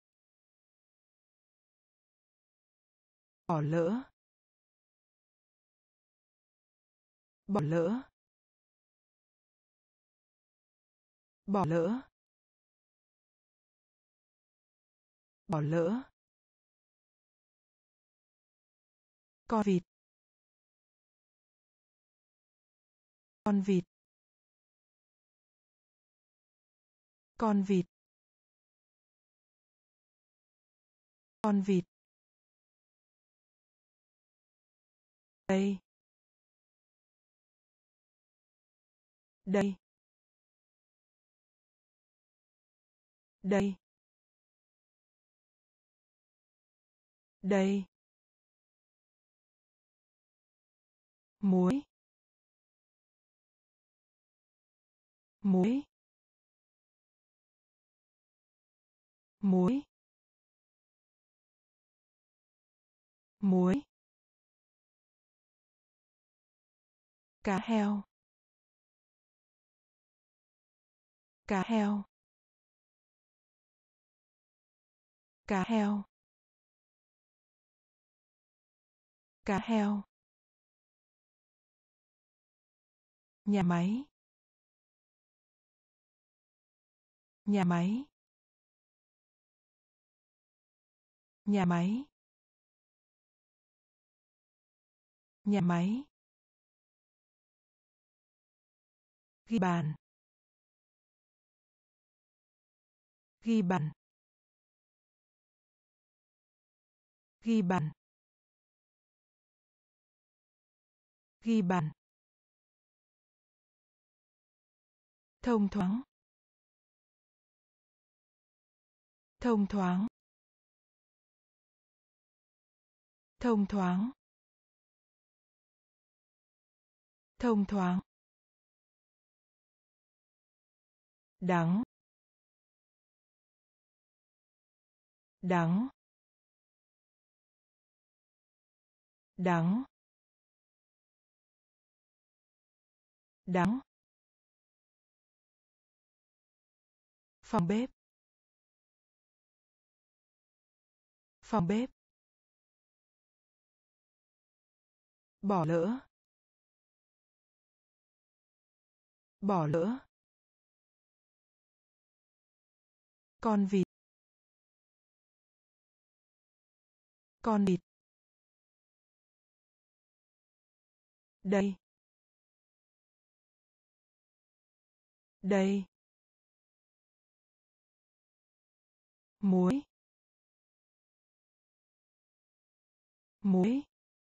Bỏ lỡ, bỏ lỡ, bỏ lỡ, bỏ lỡ. Con vịt, con vịt, con vịt, con vịt. Đây, đây, đây, đây. Muối, muối, muối, muối, cá heo, cá heo, cá heo, cá heo, nhà máy, nhà máy, nhà máy, nhà máy, ghi bàn, ghi bàn, ghi bàn, ghi bàn, thông thoáng, thông thoáng, thông thoáng, thông thoáng, đắng, đắng, đắng, đắng, phòng bếp, phòng bếp, bỏ lỡ, bỏ lỡ, con vịt, con vịt, đây, đây, muối, muối,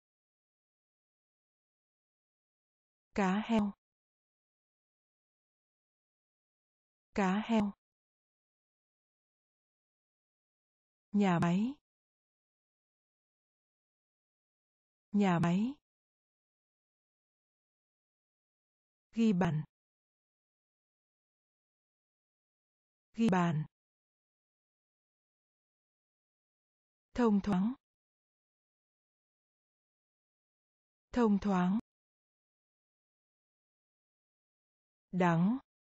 cá heo, cá heo, nhà máy, nhà máy, ghi bàn, ghi bàn, thông thoáng, thông thoáng, đắng,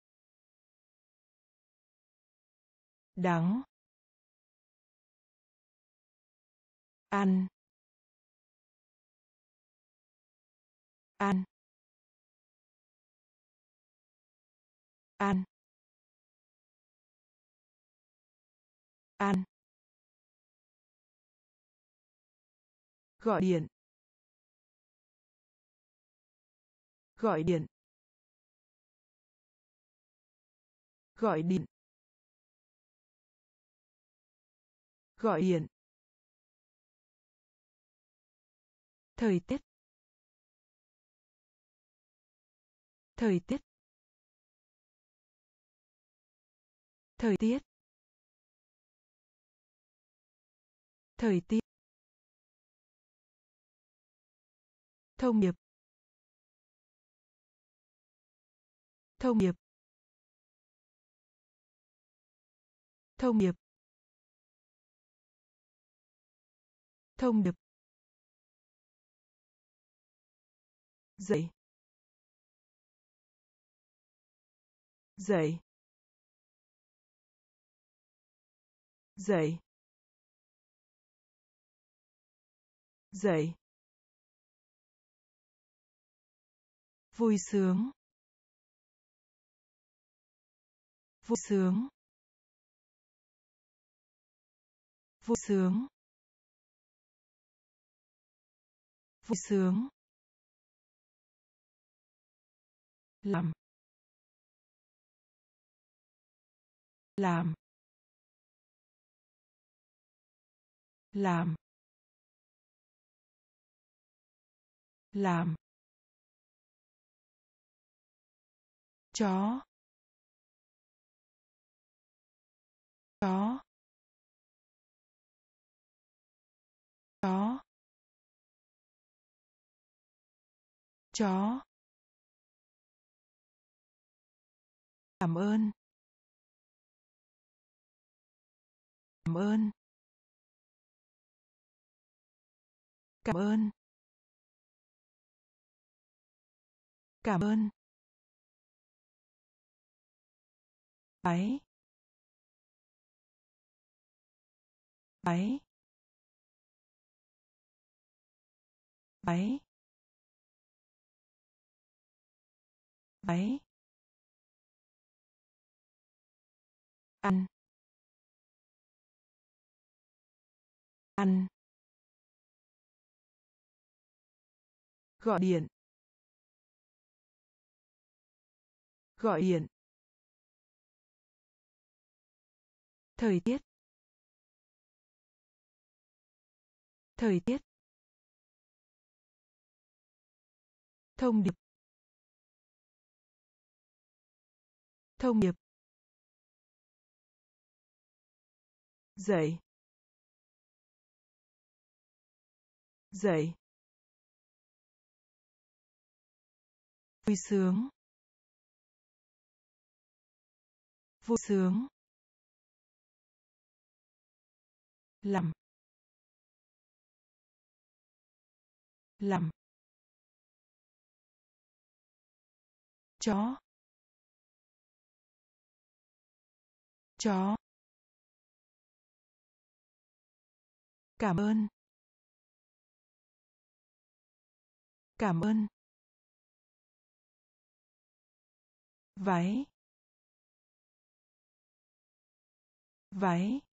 đắng, ăn, ăn, ăn, ăn, gọi điện, gọi điện, gọi điện, gọi điện, thời tiết, thời tiết, thời tiết, thời tiết, thông điệp, thông điệp, thông điệp, thông điệp, dậy, dậy, dậy, dậy, vui sướng, vui sướng, vui sướng, vui sướng, làm, làm, làm, làm, chó, chó, chó, chó, Cảm ơn. Cảm ơn. Cảm ơn. Cảm ơn. Váy. Váy. Váy. Váy. Ăn. Ăn. Gọi điện. Gọi điện. Thời tiết. Thời tiết. Thông điệp. Thông điệp. Dậy. Dậy. Vui sướng. Vui sướng. Làm. Làm. Chó. Chó. Cảm ơn. Cảm ơn. Váy. Váy.